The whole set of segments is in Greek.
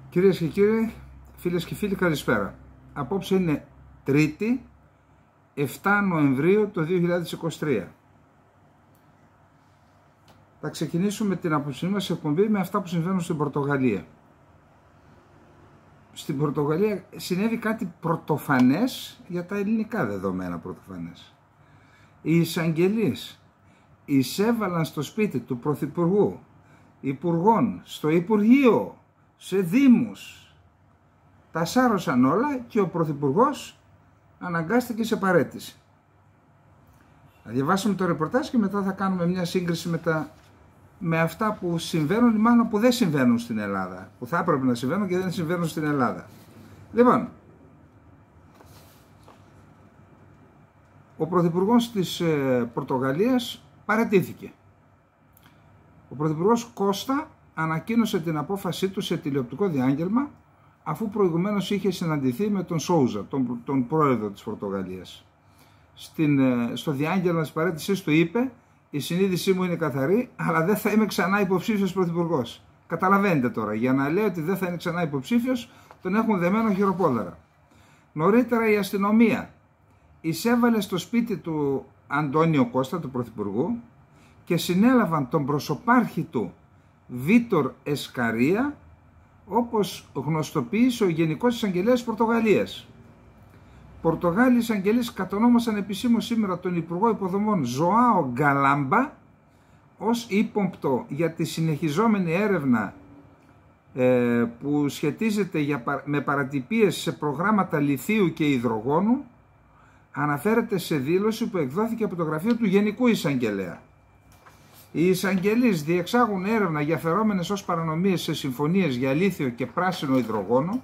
Κυρίες και κύριοι, φίλες και φίλοι, καλησπέρα. Απόψε είναι Τρίτη, 7 Νοεμβρίου του 2023. Θα ξεκινήσουμε την απόψινή μας εκπομπή με αυτά που συμβαίνουν στην Πορτογαλία. Στην Πορτογαλία συνέβη κάτι πρωτοφανές για τα ελληνικά δεδομένα πρωτοφανές. Οι εισαγγελείς εισέβαλαν στο σπίτι του Πρωθυπουργού, υπουργών, στο Υπουργείο, σε δήμους. Τα σάρωσαν όλα και ο Πρωθυπουργός αναγκάστηκε σε παραίτηση. Θα διαβάσουμε το ρεπορτάζ και μετά θα κάνουμε μια σύγκριση με αυτά που συμβαίνουν ή μάλλον που δεν συμβαίνουν στην Ελλάδα. Που θα έπρεπε να συμβαίνουν και δεν συμβαίνουν στην Ελλάδα. Λοιπόν, ο Πρωθυπουργός της Πορτογαλίας παραιτήθηκε. Ο Πρωθυπουργός Κώστα ανακοίνωσε την απόφασή του σε τηλεοπτικό διάγγελμα, αφού προηγουμένως είχε συναντηθεί με τον Σόουζα, τον πρόεδρο της Πορτογαλίας. Στο διάγγελμα της παραίτησής του είπε: «Η συνείδησή μου είναι καθαρή, αλλά δεν θα είμαι ξανά υποψήφιος πρωθυπουργός». Καταλαβαίνετε τώρα, για να λέει ότι δεν θα είναι ξανά υποψήφιος, τον έχουν δεμένο χειροπόδαρα. Νωρίτερα η αστυνομία εισέβαλε στο σπίτι του Αντώνιο Κώστα, του πρωθυπουργού, και συνέλαβαν τον προσωπάρχη του Βίτορ Εσκαρία, όπως γνωστοποίησε ο Γενικός Εισαγγελέας της Πορτογαλίας. Πορτογάλοι εισαγγελείς κατονόμασαν επισήμως σήμερα τον Υπουργό Υποδομών Ζωάο Γκαλάμπα ως ύποπτο για τη συνεχιζόμενη έρευνα που σχετίζεται με παρατυπίες σε προγράμματα λιθίου και υδρογόνου. Αναφέρεται σε δήλωση που εκδόθηκε από το γραφείο του Γενικού Εισαγγελέα. Οι εισαγγελείς διεξάγουν έρευνα για φερόμενες ως παρανομίες σε συμφωνίες για λίθιο και πράσινο υδρογόνο,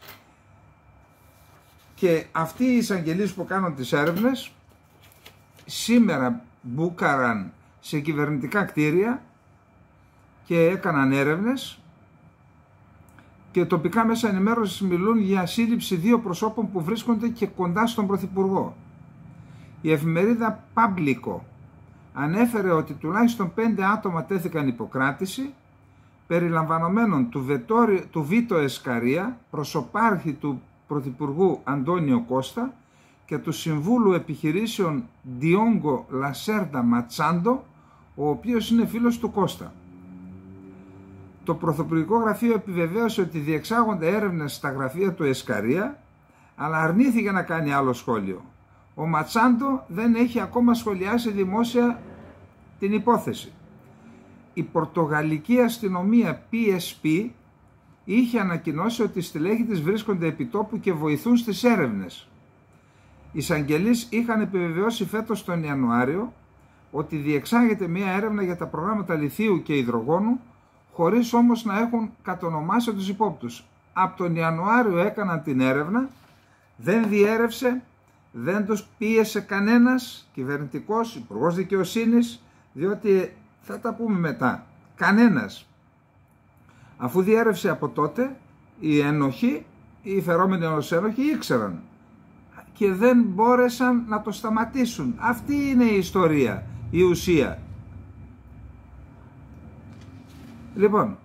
και αυτοί οι εισαγγελείς που κάνουν τις έρευνες σήμερα μπούκαραν σε κυβερνητικά κτίρια και έκαναν έρευνες, και τοπικά μέσα ενημέρωσης μιλούν για σύλληψη 2 προσώπων που βρίσκονται και κοντά στον Πρωθυπουργό. Η εφημερίδα Πάμπλικο ανέφερε ότι τουλάχιστον 5 άτομα τέθηκαν υποκράτηση, περιλαμβανομένων του Βίτο Εσκαρία, προσωπάρχη του Πρωθυπουργού Αντώνιο Κώστα, και του Συμβούλου Επιχειρήσεων Διόγκο Λασέρντα Ματσάντο, ο οποίος είναι φίλος του Κώστα. Το Πρωθυπουργικό Γραφείο επιβεβαίωσε ότι διεξάγονται έρευνες στα γραφεία του Εσκαρία, αλλά αρνήθηκε να κάνει άλλο σχόλιο. Ο Ματσάντο δεν έχει ακόμα σχολιάσει δημόσια την υπόθεση. Η Πορτογαλική αστυνομία PSP είχε ανακοινώσει ότι οι στελέχοι της βρίσκονται επί τόπου και βοηθούν στις έρευνες. Οι εισαγγελείς είχαν επιβεβαιώσει φέτος τον Ιανουάριο ότι διεξάγεται μια έρευνα για τα προγράμματα λιθίου και υδρογόνου, χωρίς όμως να έχουν κατονομάσει τους υπόπτους. Από τον Ιανουάριο έκαναν την έρευνα, δεν διέρευσε, δεν τους πίεσε κανένας κυβερνητικός, υπουργός δικαιοσύνης, διότι θα τα πούμε μετά, κανένας. Αφού διέρευσε από τότε, οι ένοχοι, οι φερόμενοι ως ένοχοι ήξεραν και δεν μπόρεσαν να το σταματήσουν. Αυτή είναι η ιστορία, η ουσία. Λοιπόν,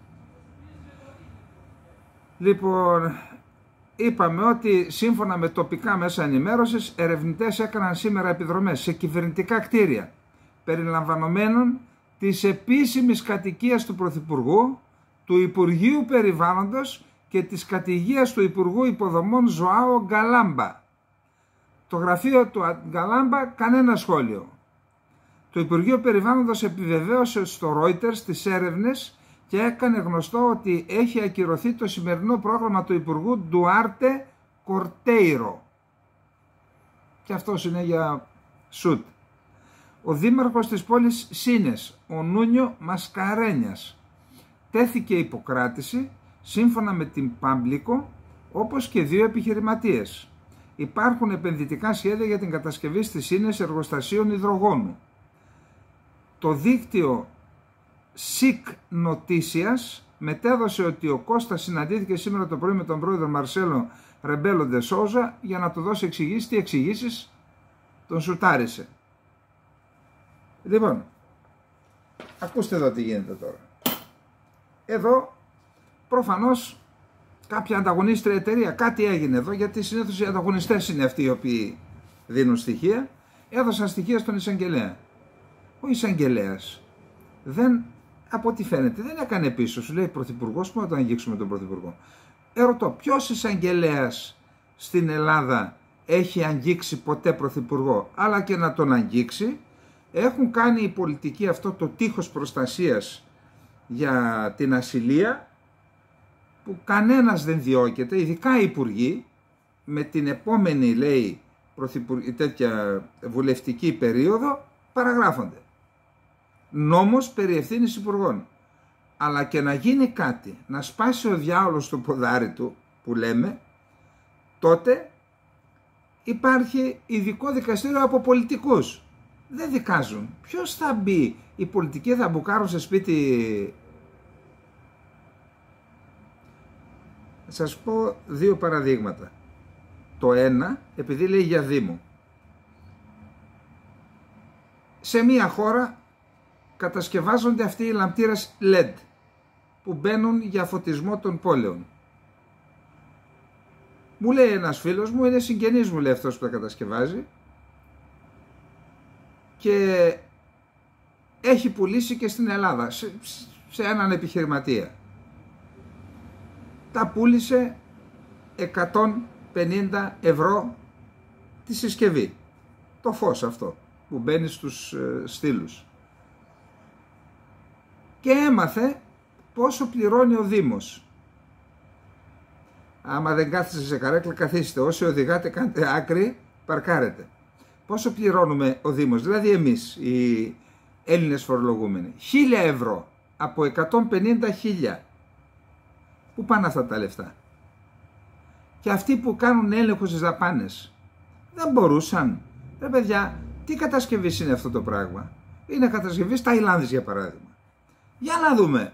είπαμε ότι σύμφωνα με τοπικά μέσα ενημέρωσης, ερευνητές έκαναν σήμερα επιδρομές σε κυβερνητικά κτίρια, περιλαμβανομένων της επίσημης κατοικίας του Πρωθυπουργού, του Υπουργείου Περιβάλλοντος και της κατοικίας του Υπουργού Υποδομών Ζωάο Γκαλάμπα. Το γραφείο του Γκαλάμπα κανένα σχόλιο. Το Υπουργείο Περιβάλλοντος επιβεβαίωσε στο Reuters τις έρευνες και έκανε γνωστό ότι έχει ακυρωθεί το σημερινό πρόγραμμα του Υπουργού Ντουάρτε Κορτέιρο. Και αυτός είναι για σουτ. Ο δήμαρχος της πόλης Σίνες, ο Νούνιο Μασκαρένιας, τέθηκε υποκράτηση σύμφωνα με την Πάμπλικο, όπως και 2 επιχειρηματίες. Υπάρχουν επενδυτικά σχέδια για την κατασκευή στις Σίνες εργοστασίων υδρογόνου. Το δίκτυο SIC Noticias μετέδωσε ότι ο Κώστας συναντήθηκε σήμερα το πρωί με τον πρόεδρο Μαρσέλο Ρεμπέλο ντε Σόουζα για να του δώσει εξηγήσεις. Τι εξηγήσεις? Τον σουτάρισε. Λοιπόν, ακούστε εδώ τι γίνεται τώρα. Εδώ προφανώς κάποια ανταγωνίστρια εταιρεία, κάτι έγινε εδώ, γιατί συνήθως οι ανταγωνιστές είναι αυτοί οι οποίοι δίνουν στοιχεία, έδωσαν στοιχεία στον εισαγγελέα. Ο εισαγγελέας δεν, από ό,τι φαίνεται, δεν έκανε πίσω. Σου λέει πρωθυπουργός, πού να τον αγγίξουμε τον πρωθυπουργό. Ερωτώ, ποιος εισαγγελέας στην Ελλάδα έχει αγγίξει ποτέ πρωθυπουργό? Αλλά και να τον αγγίξει, έχουν κάνει οι πολιτικοί αυτό το τείχος προστασίας για την ασυλία, που κανένας δεν διώκεται, ειδικά οι υπουργοί, με την επόμενη, λέει, τέτοια βουλευτική περίοδο παραγράφονται. Νόμος περί ευθύνης υπουργών. Αλλά και να γίνει κάτι, να σπάσει ο διάολος το ποδάρι του, που λέμε, τότε υπάρχει ειδικό δικαστήριο από πολιτικούς. Δεν δικάζουν. Ποιος θα μπει? Οι πολιτικοί θα μπουκάρουν σε σπίτι? Θα σας πω δύο παραδείγματα. Το ένα, επειδή λέει για Δήμο. Σε μία χώρα κατασκευάζονται αυτοί οι λαμπτήρες LED που μπαίνουν για φωτισμό των πόλεων. Μου λέει ένας φίλος μου, είναι συγγενής μου, λέει, αυτός που τα κατασκευάζει, και έχει πουλήσει και στην Ελλάδα σε έναν επιχειρηματία. Τα πούλησε 150 ευρώ τη συσκευή. Το φως αυτό που μπαίνει στους στήλους. Και έμαθε πόσο πληρώνει ο Δήμος. Άμα δεν κάθεστε σε καρέκλα, καθίστε. Όσοι οδηγάτε, κάντε άκρη, παρκάρετε. Πόσο πληρώνουμε ο Δήμος, δηλαδή εμείς οι Έλληνες φορολογούμενοι? 1.000 ευρώ από 150.000. Πού πάνε αυτά τα λεφτά? Και αυτοί που κάνουν έλεγχο στις δαπάνες δεν μπορούσαν? Ρε παιδιά, τι κατασκευή είναι αυτό το πράγμα? Είναι κατασκευή Ταϊλάνδης, για παράδειγμα. Για να δούμε,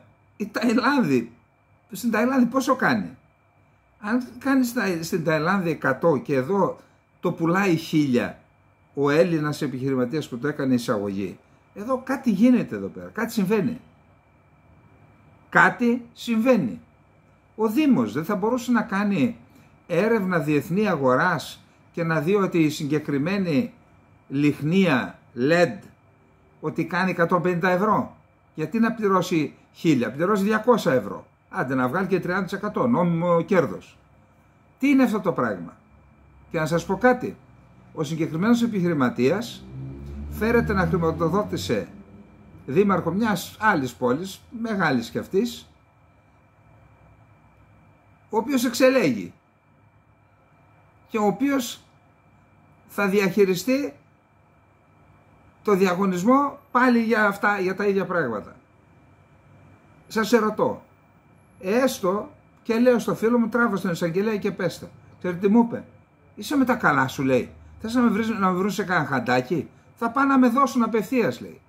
στην Ταϊλάνδη πόσο κάνει? Αν κάνει στην Ταϊλάνδη 100 και εδώ το πουλάει 1.000 ο Έλληνας επιχειρηματίας που το έκανε εισαγωγή, εδώ κάτι γίνεται εδώ πέρα, κάτι συμβαίνει. Κάτι συμβαίνει. Ο Δήμος δεν θα μπορούσε να κάνει έρευνα διεθνή αγοράς και να δει ότι η συγκεκριμένη λιχνία LED ότι κάνει 150 ευρώ? Γιατί να πληρώσει 1.000, πληρώσει 200 ευρώ. Άντε να βγάλει και 30% νόμιμο κέρδος. Τι είναι αυτό το πράγμα? Και να σας πω κάτι. Ο συγκεκριμένος επιχειρηματίας φέρεται να χρηματοδότησε δήμαρχο μιας άλλης πόλης, μεγάλης κι αυτής, ο οποίος εξελέγει και ο οποίος θα διαχειριστεί το διαγωνισμό πάλι για τα ίδια πράγματα. Σας ερωτώ, έστω και λέω στο φίλο μου, τράβω στον εισαγγελέα και πέστα. Ξέρετε τι μου είπε? Είσαι με τα καλά σου, λέει. Θες να με βρουν σε κανένα χαντάκι? Θα πάνε να με δώσουν απευθείας, λέει.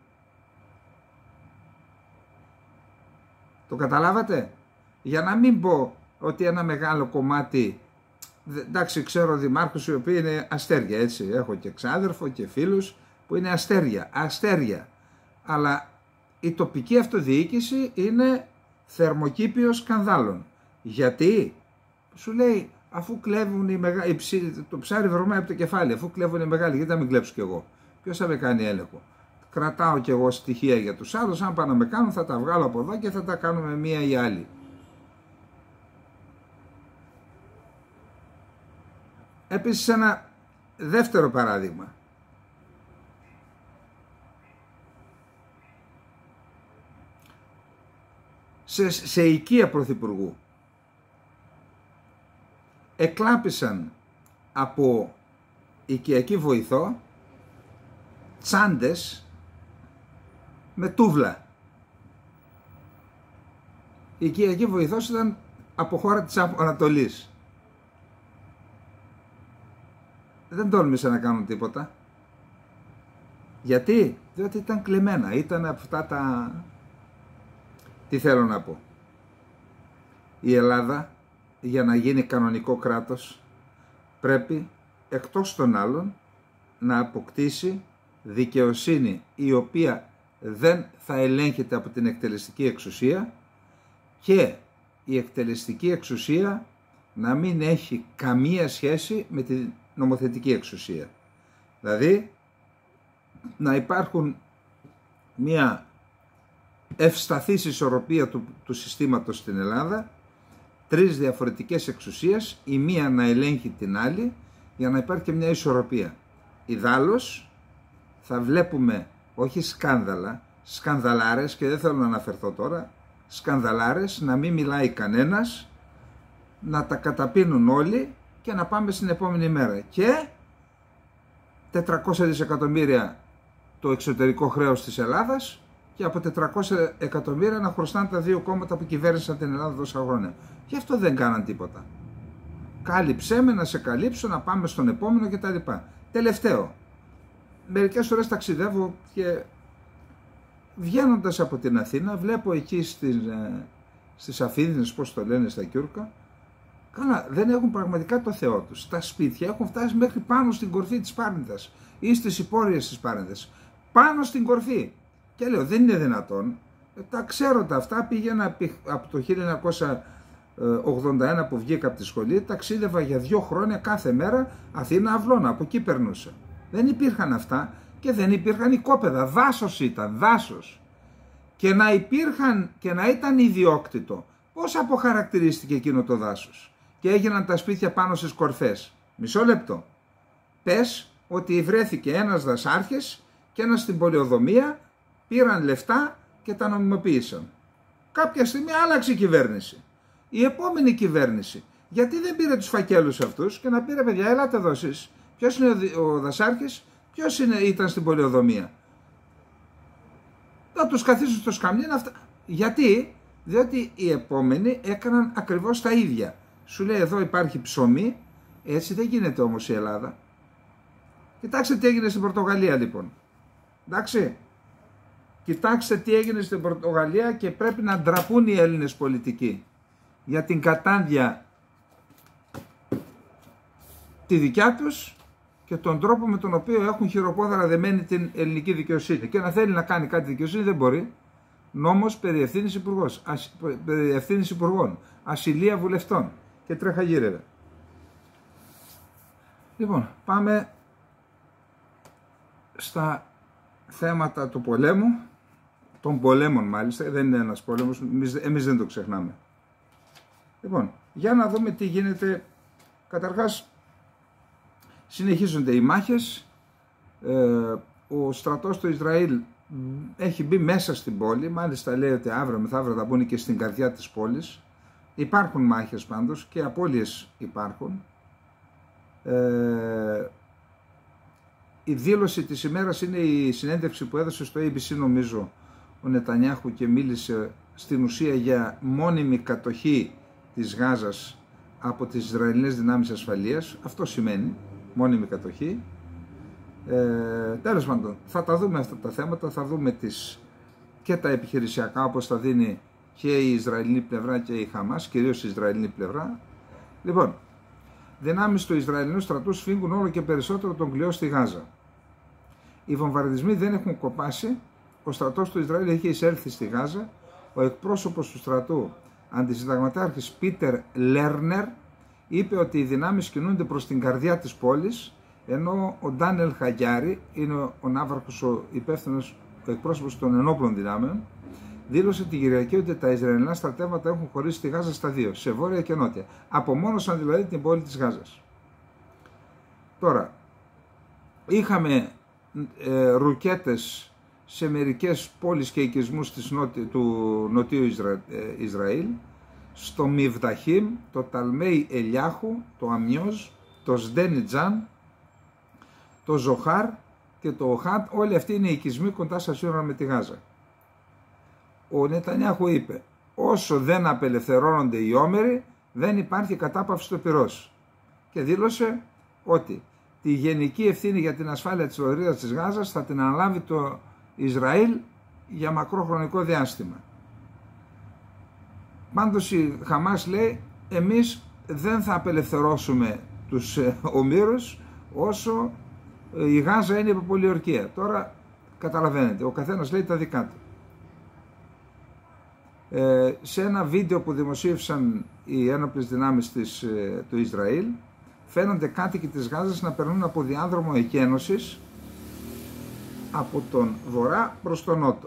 Το καταλάβατε? Για να μην πω ότι ένα μεγάλο κομμάτι, εντάξει, ξέρω δημάρχους οι οποίοι είναι αστέρια, έτσι, έχω και ξάδερφο και φίλους που είναι αστέρια, αλλά η τοπική αυτοδιοίκηση είναι θερμοκήπιο σκανδάλων. Γιατί? Σου λέει, αφού κλέβουν οι μεγάλοι, το ψάρι βρωμάει από το κεφάλι, αφού κλέβουν οι μεγάλοι, γιατί να μην κλέψω κι εγώ? Ποιος θα με κάνει έλεγχο? Κρατάω κι εγώ στοιχεία για τους άλλους, αν πάνε να με κάνουν θα τα βγάλω από εδώ και θα τα κάνουμε μία ή άλλη. Επίσης ένα δεύτερο παράδειγμα. Σε οικία πρωθυπουργού εκλάπησαν από οικιακή βοηθό τσάντες με τούβλα. Η οικιακή βοηθός ήταν από χώρα της Ανατολής. Δεν τόλμησαν να κάνουν τίποτα. Γιατί? Διότι ήταν κλεμμένα. Ήταν αυτά τα... Τι θέλω να πω? Η Ελλάδα, για να γίνει κανονικό κράτος, πρέπει εκτός των άλλων να αποκτήσει δικαιοσύνη η οποία δεν θα ελέγχεται από την εκτελεστική εξουσία και η εκτελεστική εξουσία να μην έχει καμία σχέση με τη νομοθετική εξουσία. Δηλαδή, να υπάρχουν μια ευσταθής ισορροπία του συστήματος στην Ελλάδα, τρεις διαφορετικές εξουσίες, η μία να ελέγχει την άλλη, για να υπάρχει και μια ισορροπία. Ιδάλλως θα βλέπουμε όχι σκάνδαλα, σκανδαλάρες, και δεν θέλω να αναφερθώ τώρα, σκανδαλάρες, να μην μιλάει κανένας, να τα καταπίνουν όλοι και να πάμε στην επόμενη μέρα. Και 400 δισεκατομμύρια το εξωτερικό χρέος της Ελλάδας και από 400 εκατομμύρια να χρωστάνε τα δύο κόμματα που κυβέρνησαν την Ελλάδα τόσα χρόνια. Γι' αυτό δεν κάναν τίποτα. Κάλυψέ με, να σε καλύψω, να πάμε στον επόμενο κτλ. Τελευταίο, μερικές φορές ταξιδεύω και βγαίνοντας από την Αθήνα βλέπω εκεί στις Αφίδινες, πώς το λένε στα Κιούρκα, καλά, δεν έχουν πραγματικά το Θεό τους. Τα σπίτια έχουν φτάσει μέχρι πάνω στην κορφή της Πάρνηθας ή στις υπόρειες της Πάρνηθας. Πάνω στην κορφή. Και λέω, δεν είναι δυνατόν. Τα ξέρω τα αυτά. Πήγαινα από το 1981 που βγήκα από τη σχολή, ταξίδευα για 2 χρόνια κάθε μέρα Αθήνα Αυλώνα. Από εκεί περνούσα. Δεν υπήρχαν αυτά και δεν υπήρχαν οικόπεδα. Δάσος ήταν, δάσος. Και να υπήρχαν και να ήταν ιδιόκτητο. Πώς αποχαρακτηρίστηκε εκείνο το δάσος και έγιναν τα σπίτια πάνω στις κορφές? Μισό λεπτό. Πες ότι βρέθηκε ένας δασάρχης και ένας στην πολεοδομία, πήραν λεφτά και τα νομιμοποίησαν. Κάποια στιγμή άλλαξε η κυβέρνηση. Η επόμενη κυβέρνηση, γιατί δεν πήρε τους φακέλους αυτούς και να πήρε, παιδιά, έλατε εδώ εσείς. Ποιος είναι ο δασάρχης, ποιος ήταν στην πολεοδομία? Να τους καθίσουν στο σκαμνί αυτά. Γιατί? Διότι οι επόμενοι έκαναν ακριβώς τα ίδια. Σου λέει, εδώ υπάρχει ψωμί, έτσι δεν γίνεται όμως η Ελλάδα. Κοιτάξτε τι έγινε στην Πορτογαλία λοιπόν. Εντάξει. Κοιτάξτε τι έγινε στην Πορτογαλία και πρέπει να ντραπούν οι Έλληνες πολιτικοί για την κατάντια τη δικιά τους και τον τρόπο με τον οποίο έχουν χειροπόδαρα δεμένη την ελληνική δικαιοσύνη. Και να θέλει να κάνει κάτι δικαιοσύνη δεν μπορεί. Νόμος περί ευθύνης υπουργών, ασυλία βουλευτών και τρέχα γύρευε. Λοιπόν, πάμε στα θέματα του πολέμου, των πολέμων μάλιστα, δεν είναι ένας πόλεμος, εμείς δεν το ξεχνάμε. Λοιπόν, για να δούμε τι γίνεται. Καταρχάς, συνεχίζονται οι μάχες, ο στρατός του Ισραήλ έχει μπει μέσα στην πόλη, μάλιστα λέει ότι αύριο μεθαύριο θα μπουν και στην καρδιά της πόλης. Υπάρχουν μάχες πάντως και απώλειες υπάρχουν. Η δήλωση της ημέρας είναι η συνέντευξη που έδωσε στο ABC νομίζω ο Νετανιάχου και μίλησε στην ουσία για μόνιμη κατοχή της Γάζας από τις Ισραηλινές δυνάμεις ασφαλείας. Αυτό σημαίνει μόνιμη κατοχή. Τέλος πάντων, θα τα δούμε αυτά τα θέματα, θα δούμε και τα επιχειρησιακά όπως τα δίνει και η Ισραηλινή πλευρά και η Χαμάς, κυρίως η Ισραηλινή πλευρά. Λοιπόν, δυνάμεις του Ισραηλινού στρατού σφίγγουν όλο και περισσότερο τον κλειό στη Γάζα. Οι βομβαρδισμοί δεν έχουν κοπάσει, ο στρατός του Ισραήλ έχει εισέλθει στη Γάζα, ο εκπρόσωπος του στρατού, αντισυνταγματάρχης Πίτερ Λέρνερ, είπε ότι οι δυνάμεις κινούνται προς την καρδιά της πόλης, ενώ ο Ντάνιελ Χαγιάρη, είναι ο ναύαρχος, ο υπεύθυνος, ο εκπρόσωπος των ενόπλων δυνάμεων, δήλωσε την Κυριακή ότι τα Ισραηλινά στρατεύματα έχουν χωρίσει τη Γάζα στα δύο, σε βόρεια και νότια. Απομόνωσαν δηλαδή την πόλη της Γάζας. Τώρα, είχαμε ρουκέτες σε μερικές πόλεις και οικισμούς του νοτίου Ισραήλ, στο Μιβδαχίμ, το Ταλμέι Ελιάχου, το Αμιόζ, το Σντένιτζάν, το Ζοχάρ και το Οχάντ, όλοι αυτοί είναι οικισμοί κοντά στα σύνορα με τη Γάζα. Ο Νετανιάχου είπε, όσο δεν απελευθερώνονται οι όμεροι, δεν υπάρχει κατάπαυση του πυρός. Και δήλωσε ότι τη γενική ευθύνη για την ασφάλεια της λωρίδας της Γάζας θα την αναλάβει το Ισραήλ για μακρόχρονικό διάστημα. Πάντως η Χαμάς λέει, εμείς δεν θα απελευθερώσουμε τους ομήρους όσο η Γάζα είναι υπό πολιορκία. Τώρα καταλαβαίνετε, ο καθένας λέει τα δικά του. Σε ένα βίντεο που δημοσίευσαν οι ένοπλες δυνάμεις του Ισραήλ, φαίνονται κάτοικοι της Γάζας να περνούν από διάδρομο εκένωσης από τον βορρά προς τον νότο.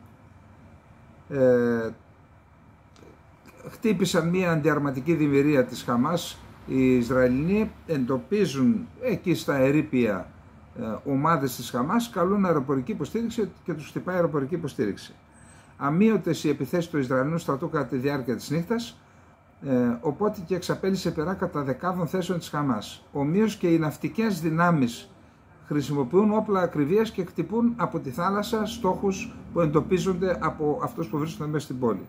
Χτύπησαν μία αντιαρματική δημιουργία της Χαμάς. Οι Ισραηλινοί εντοπίζουν εκεί στα ερείπια ομάδες της Χαμάς, καλούν αεροπορική υποστήριξη και τους χτυπάει αεροπορική υποστήριξη. Αμείωτες οι επιθέσεις του Ισραηλινού στρατού κατά τη διάρκεια της νύχτας, οπότε και εξαπέλυσε πειρά κατά δεκάδων θέσεων της Χαμάς. Ομοίως και οι ναυτικές δυνάμεις χρησιμοποιούν όπλα ακριβίας και χτυπούν από τη θάλασσα στόχους που εντοπίζονται από αυτούς που βρίσκονται μέσα στην πόλη.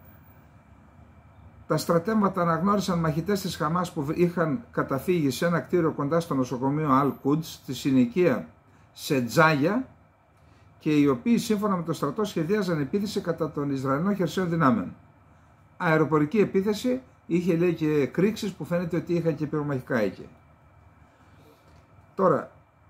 Τα στρατεύματα αναγνώρισαν μαχητές της Χαμάς που είχαν καταφύγει σε ένα κτίριο κοντά στο νοσοκομείο Al-Quds, στη συνοικία Σετζάγια, και οι οποίοι σύμφωνα με το στρατό σχεδίαζαν επίθεση κατά των Ισραηλινών χερσαίων δυνάμεων. Αεροπορική επίθεση, είχε λέει και εκρήξεις που φαίνεται ότι είχαν και πυρομαχικά εκεί. Τώρα,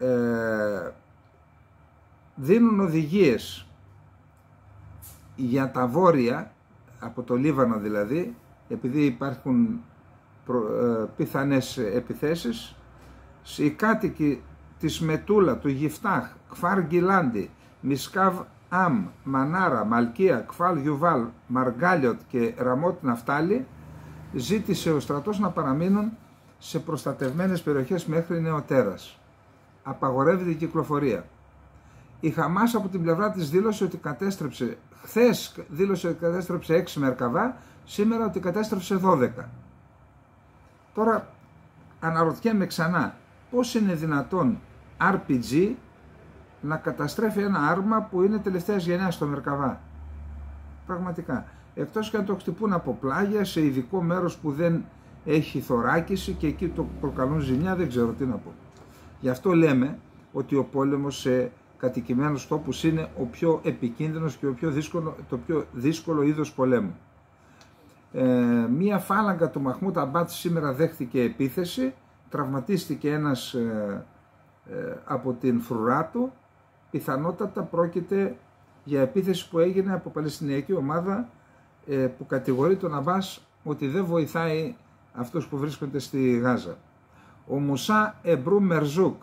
δίνουν οδηγίες για τα βόρεια, από το Λίβανο δηλαδή, επειδή υπάρχουν πιθανές επιθέσεις. Οι κάτοικοι της Μετούλα, του Γιφτάχ, Κφάρ Γκιλάντι, Μισκάβ Αμ, Μανάρα, Μαλκία, Κφάλ Γιουβάλ, Μαργκάλιοτ και Ραμότ Ναφτάλη, ζήτησε ο στρατός να παραμείνουν σε προστατευμένες περιοχές μέχρι νεοτέρας. Απαγορεύεται η κυκλοφορία. Η Χαμάς από την πλευρά της δήλωσε ότι κατέστρεψε, χθες δήλωσε ότι κατέστρεψε 6 Μερκαβά, σήμερα ότι κατέστρεψε 12. Τώρα αναρωτιέμαι ξανά, πώς είναι δυνατόν RPG να καταστρέφει ένα άρμα που είναι τελευταίας γενιάς στο Μερκαβά? Πραγματικά. Εκτός και αν το χτυπούν από πλάγια σε ειδικό μέρος που δεν έχει θωράκιση και εκεί το προκαλούν ζημιά, δεν ξέρω τι να πω. Γι' αυτό λέμε ότι ο πόλεμος σε κατοικημένους τόπους είναι ο πιο επικίνδυνος και το πιο δύσκολο είδος πολέμου. Μία φάλαγγα του Μαχμούτ Αμπάτ σήμερα δέχτηκε επίθεση, τραυματίστηκε ένας από την φρουρά του. Πιθανότατα πρόκειται για επίθεση που έγινε από παλαιστινιακή ομάδα που κατηγορεί τον Αμπάς ότι δεν βοηθάει αυτούς που βρίσκονται στη Γάζα. Ο Μουσά Εμπρού Μερζούκ,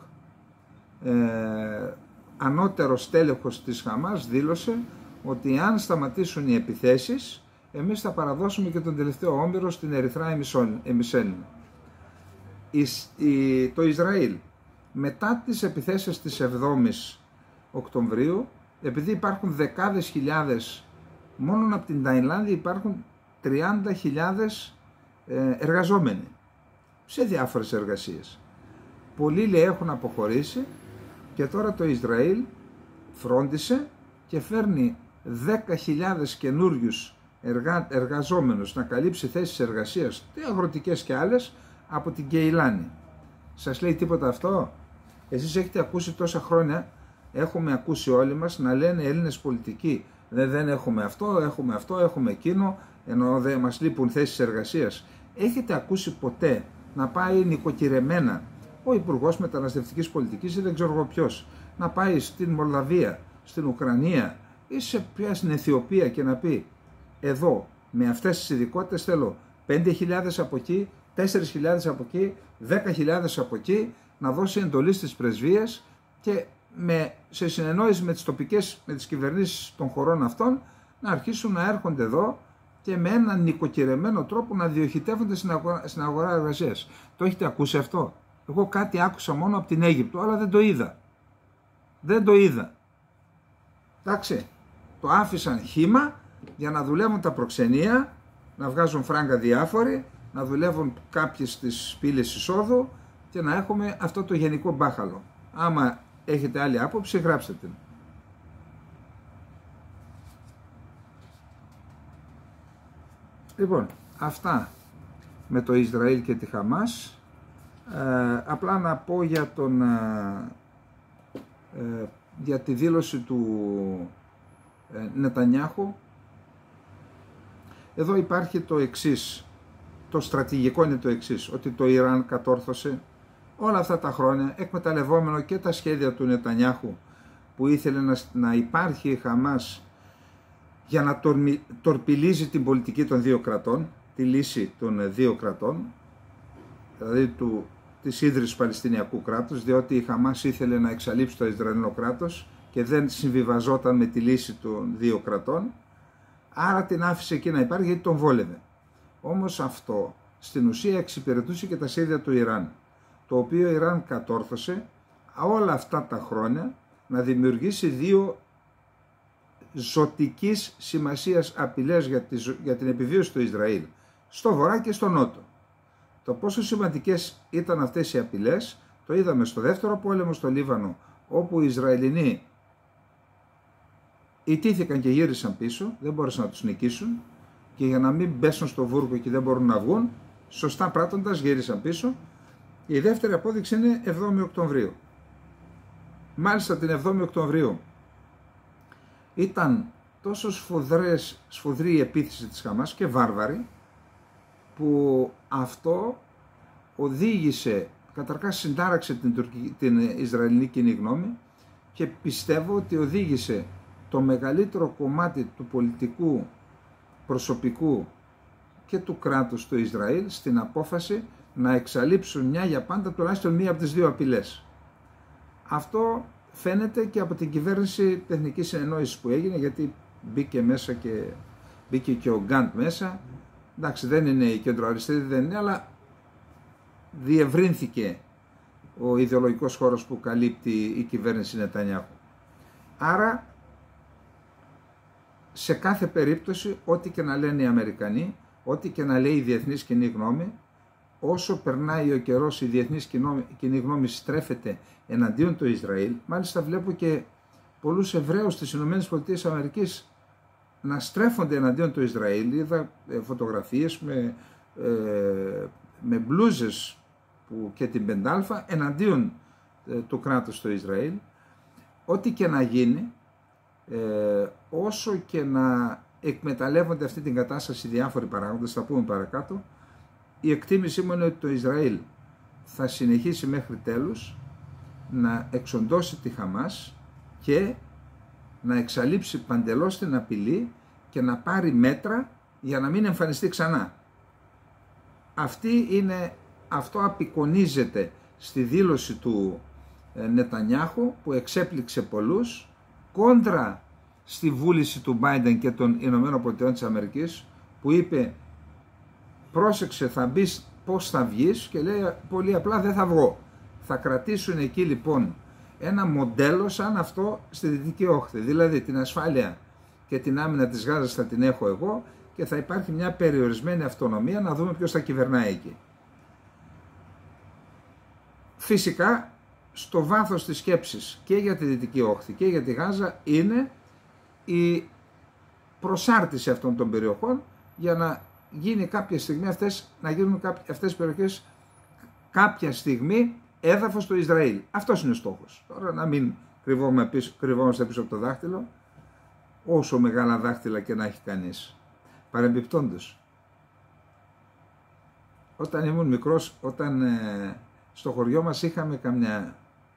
ανώτερος τέλεχος της Χαμάς, δήλωσε ότι αν σταματήσουν οι επιθέσεις, εμείς θα παραδώσουμε και τον τελευταίο όμηρο στην Ερυθρά Εμισέλινο. Το Ισραήλ, μετά τις επιθέσεις της 7ης Οκτωβρίου, επειδή υπάρχουν δεκάδες χιλιάδες, μόνο από την Ταϊλάνδη υπάρχουν 30.000 εργαζόμενοι σε διάφορες εργασίες. Πολλοί λέει έχουν αποχωρήσει και τώρα το Ισραήλ φρόντισε και φέρνει 10.000 καινούριους εργαζόμενους να καλύψει θέσεις εργασίας, αγροτικές και άλλες, από την Κεϊλάνη. Σας λέει τίποτα αυτό? Εσείς έχετε ακούσει τόσα χρόνια, έχουμε ακούσει όλοι μας να λένε Έλληνες πολιτικοί, δεν έχουμε αυτό, έχουμε εκείνο, ενώ δεν μας λείπουν θέσεις εργασίας. Έχετε ακούσει ποτέ να πάει νοικοκυρεμένα ο Υπουργός Μεταναστευτικής Πολιτικής ή δεν ξέρω εγώ ποιος, να πάει στην Μολδαβία, στην Ουκρανία ή στην Αιθιοπία και να πει εδώ με αυτές τις ειδικότητες θέλω 5.000 από εκεί, 4.000 από εκεί, 10.000 από εκεί, να δώσει εντολή στις πρεσβείες και σε συνεννόηση με τις τοπικές, με τις κυβερνήσεις των χωρών αυτών, να αρχίσουν να έρχονται εδώ και με έναν νοικοκυρεμένο τρόπο να διοχετεύονται στην αγορά εργασίας. Το έχετε ακούσει αυτό? Εγώ κάτι άκουσα μόνο από την Αίγυπτο, αλλά δεν το είδα. Δεν το είδα. Εντάξει, το άφησαν χύμα για να δουλεύουν τα προξενία, να βγάζουν φράγκα διάφοροι, να δουλεύουν κάποιες στις πύλες εισόδου και να έχουμε αυτό το γενικό μπάχαλο. Άμα έχετε άλλη άποψη, γράψτε την. Λοιπόν, αυτά με το Ισραήλ και τη Χαμάς. Απλά να πω για τη δήλωση του Νετανιάχου. Εδώ υπάρχει το εξής, το στρατηγικό είναι το εξής, ότι το Ιράν κατόρθωσε όλα αυτά τα χρόνια, εκμεταλλευόμενο και τα σχέδια του Νετανιάχου που ήθελε να υπάρχει η Χαμάς για να τορπιλίζει την πολιτική των δύο κρατών, τη λύση των δύο κρατών, δηλαδή της ίδρυσης Παλαιστινιακού κράτους, διότι η Χαμάς ήθελε να εξαλείψει το Ισραηλινό κράτος και δεν συμβιβαζόταν με τη λύση των δύο κρατών, άρα την άφησε εκεί να υπάρχει γιατί τον βόλευε. Όμως αυτό στην ουσία εξυπηρετούσε και τα σχέδια του Ιράν, το οποίο η Ιράν κατόρθωσε όλα αυτά τα χρόνια να δημιουργήσει δύο ζωτικής σημασίας απειλές για την επιβίωση του Ισραήλ, στο βορρά και στο νότο. Το πόσο σημαντικές ήταν αυτές οι απειλές το είδαμε στο δεύτερο πόλεμο στο Λίβανο, όπου οι Ισραηλινοί ιτήθηκαν και γύρισαν πίσω, δεν μπόρεσαν να τους νικήσουν και για να μην πέσουν στο βούρκο και δεν μπορούν να βγουν, σωστά πράττοντας γύρισαν πίσω. Η δεύτερη απόδειξη είναι 7η Οκτωβρίου. Μάλιστα την 7η Οκτωβρίου ήταν τόσο σφοδρή η επίθεση της Χαμάς και βάρβαρη, που αυτό οδήγησε, καταρχάς συντάραξε την Ισραηλινή κοινή γνώμη και πιστεύω ότι οδήγησε το μεγαλύτερο κομμάτι του πολιτικού προσωπικού και του κράτους του Ισραήλ στην απόφαση να εξαλείψουν μια για πάντα τουλάχιστον μία από τις δύο απειλές. Αυτό φαίνεται και από την κυβέρνηση τεχνικής συνεννόησης που έγινε, γιατί μπήκε και ο Γκαντ μέσα. Εντάξει, δεν είναι η κεντροαριστερή, δεν είναι, αλλά διευρύνθηκε ο ιδεολογικός χώρος που καλύπτει η κυβέρνηση Νετανιάχου. Άρα, σε κάθε περίπτωση, ό,τι και να λένε οι Αμερικανοί, ό,τι και να λέει η διεθνής κοινή γνώμη, όσο περνάει ο καιρός η διεθνής κοινή γνώμη στρέφεται εναντίον του Ισραήλ. Μάλιστα βλέπω και πολλούς Εβραίους της ΗΠΑ να στρέφονται εναντίον του Ισραήλ. Είδα φωτογραφίες με μπλούζες και την πεντάλφα εναντίον του κράτους του Ισραήλ. Ό,τι και να γίνει, όσο και να εκμεταλλεύονται αυτή την κατάσταση διάφοροι παράγοντες, θα πούμε παρακάτω, η εκτίμησή μου είναι ότι το Ισραήλ θα συνεχίσει μέχρι τέλους να εξοντώσει τη Χαμάς και να εξαλείψει παντελώς την απειλή και να πάρει μέτρα για να μην εμφανιστεί ξανά. Αυτό απεικονίζεται στη δήλωση του Νετανιάχου που εξέπληξε πολλούς κόντρα στη βούληση του Biden και των ΗΠΑ, που είπε πρόσεξε, θα μπεις, πώς θα βγεις, και λέει πολύ απλά δεν θα βγω. Θα κρατήσουν εκεί λοιπόν ένα μοντέλο σαν αυτό στη Δυτική Όχθη, δηλαδή την ασφάλεια και την άμυνα της Γάζας θα την έχω εγώ και θα υπάρχει μια περιορισμένη αυτονομία, να δούμε ποιος θα κυβερνάει εκεί. Φυσικά στο βάθος της σκέψης και για τη Δυτική Όχθη και για τη Γάζα είναι η προσάρτηση αυτών των περιοχών για να γίνει κάποια στιγμή να γίνουν αυτές οι περιοχές κάποια στιγμή έδαφος του Ισραήλ. Αυτός είναι ο στόχος. Τώρα να μην κρυβόμαστε πίσω από το δάχτυλο, όσο μεγάλα δάχτυλα και να έχει κανείς. Παρεμπιπτόντως, όταν ήμουν μικρός, στο χωριό μας είχαμε καμιά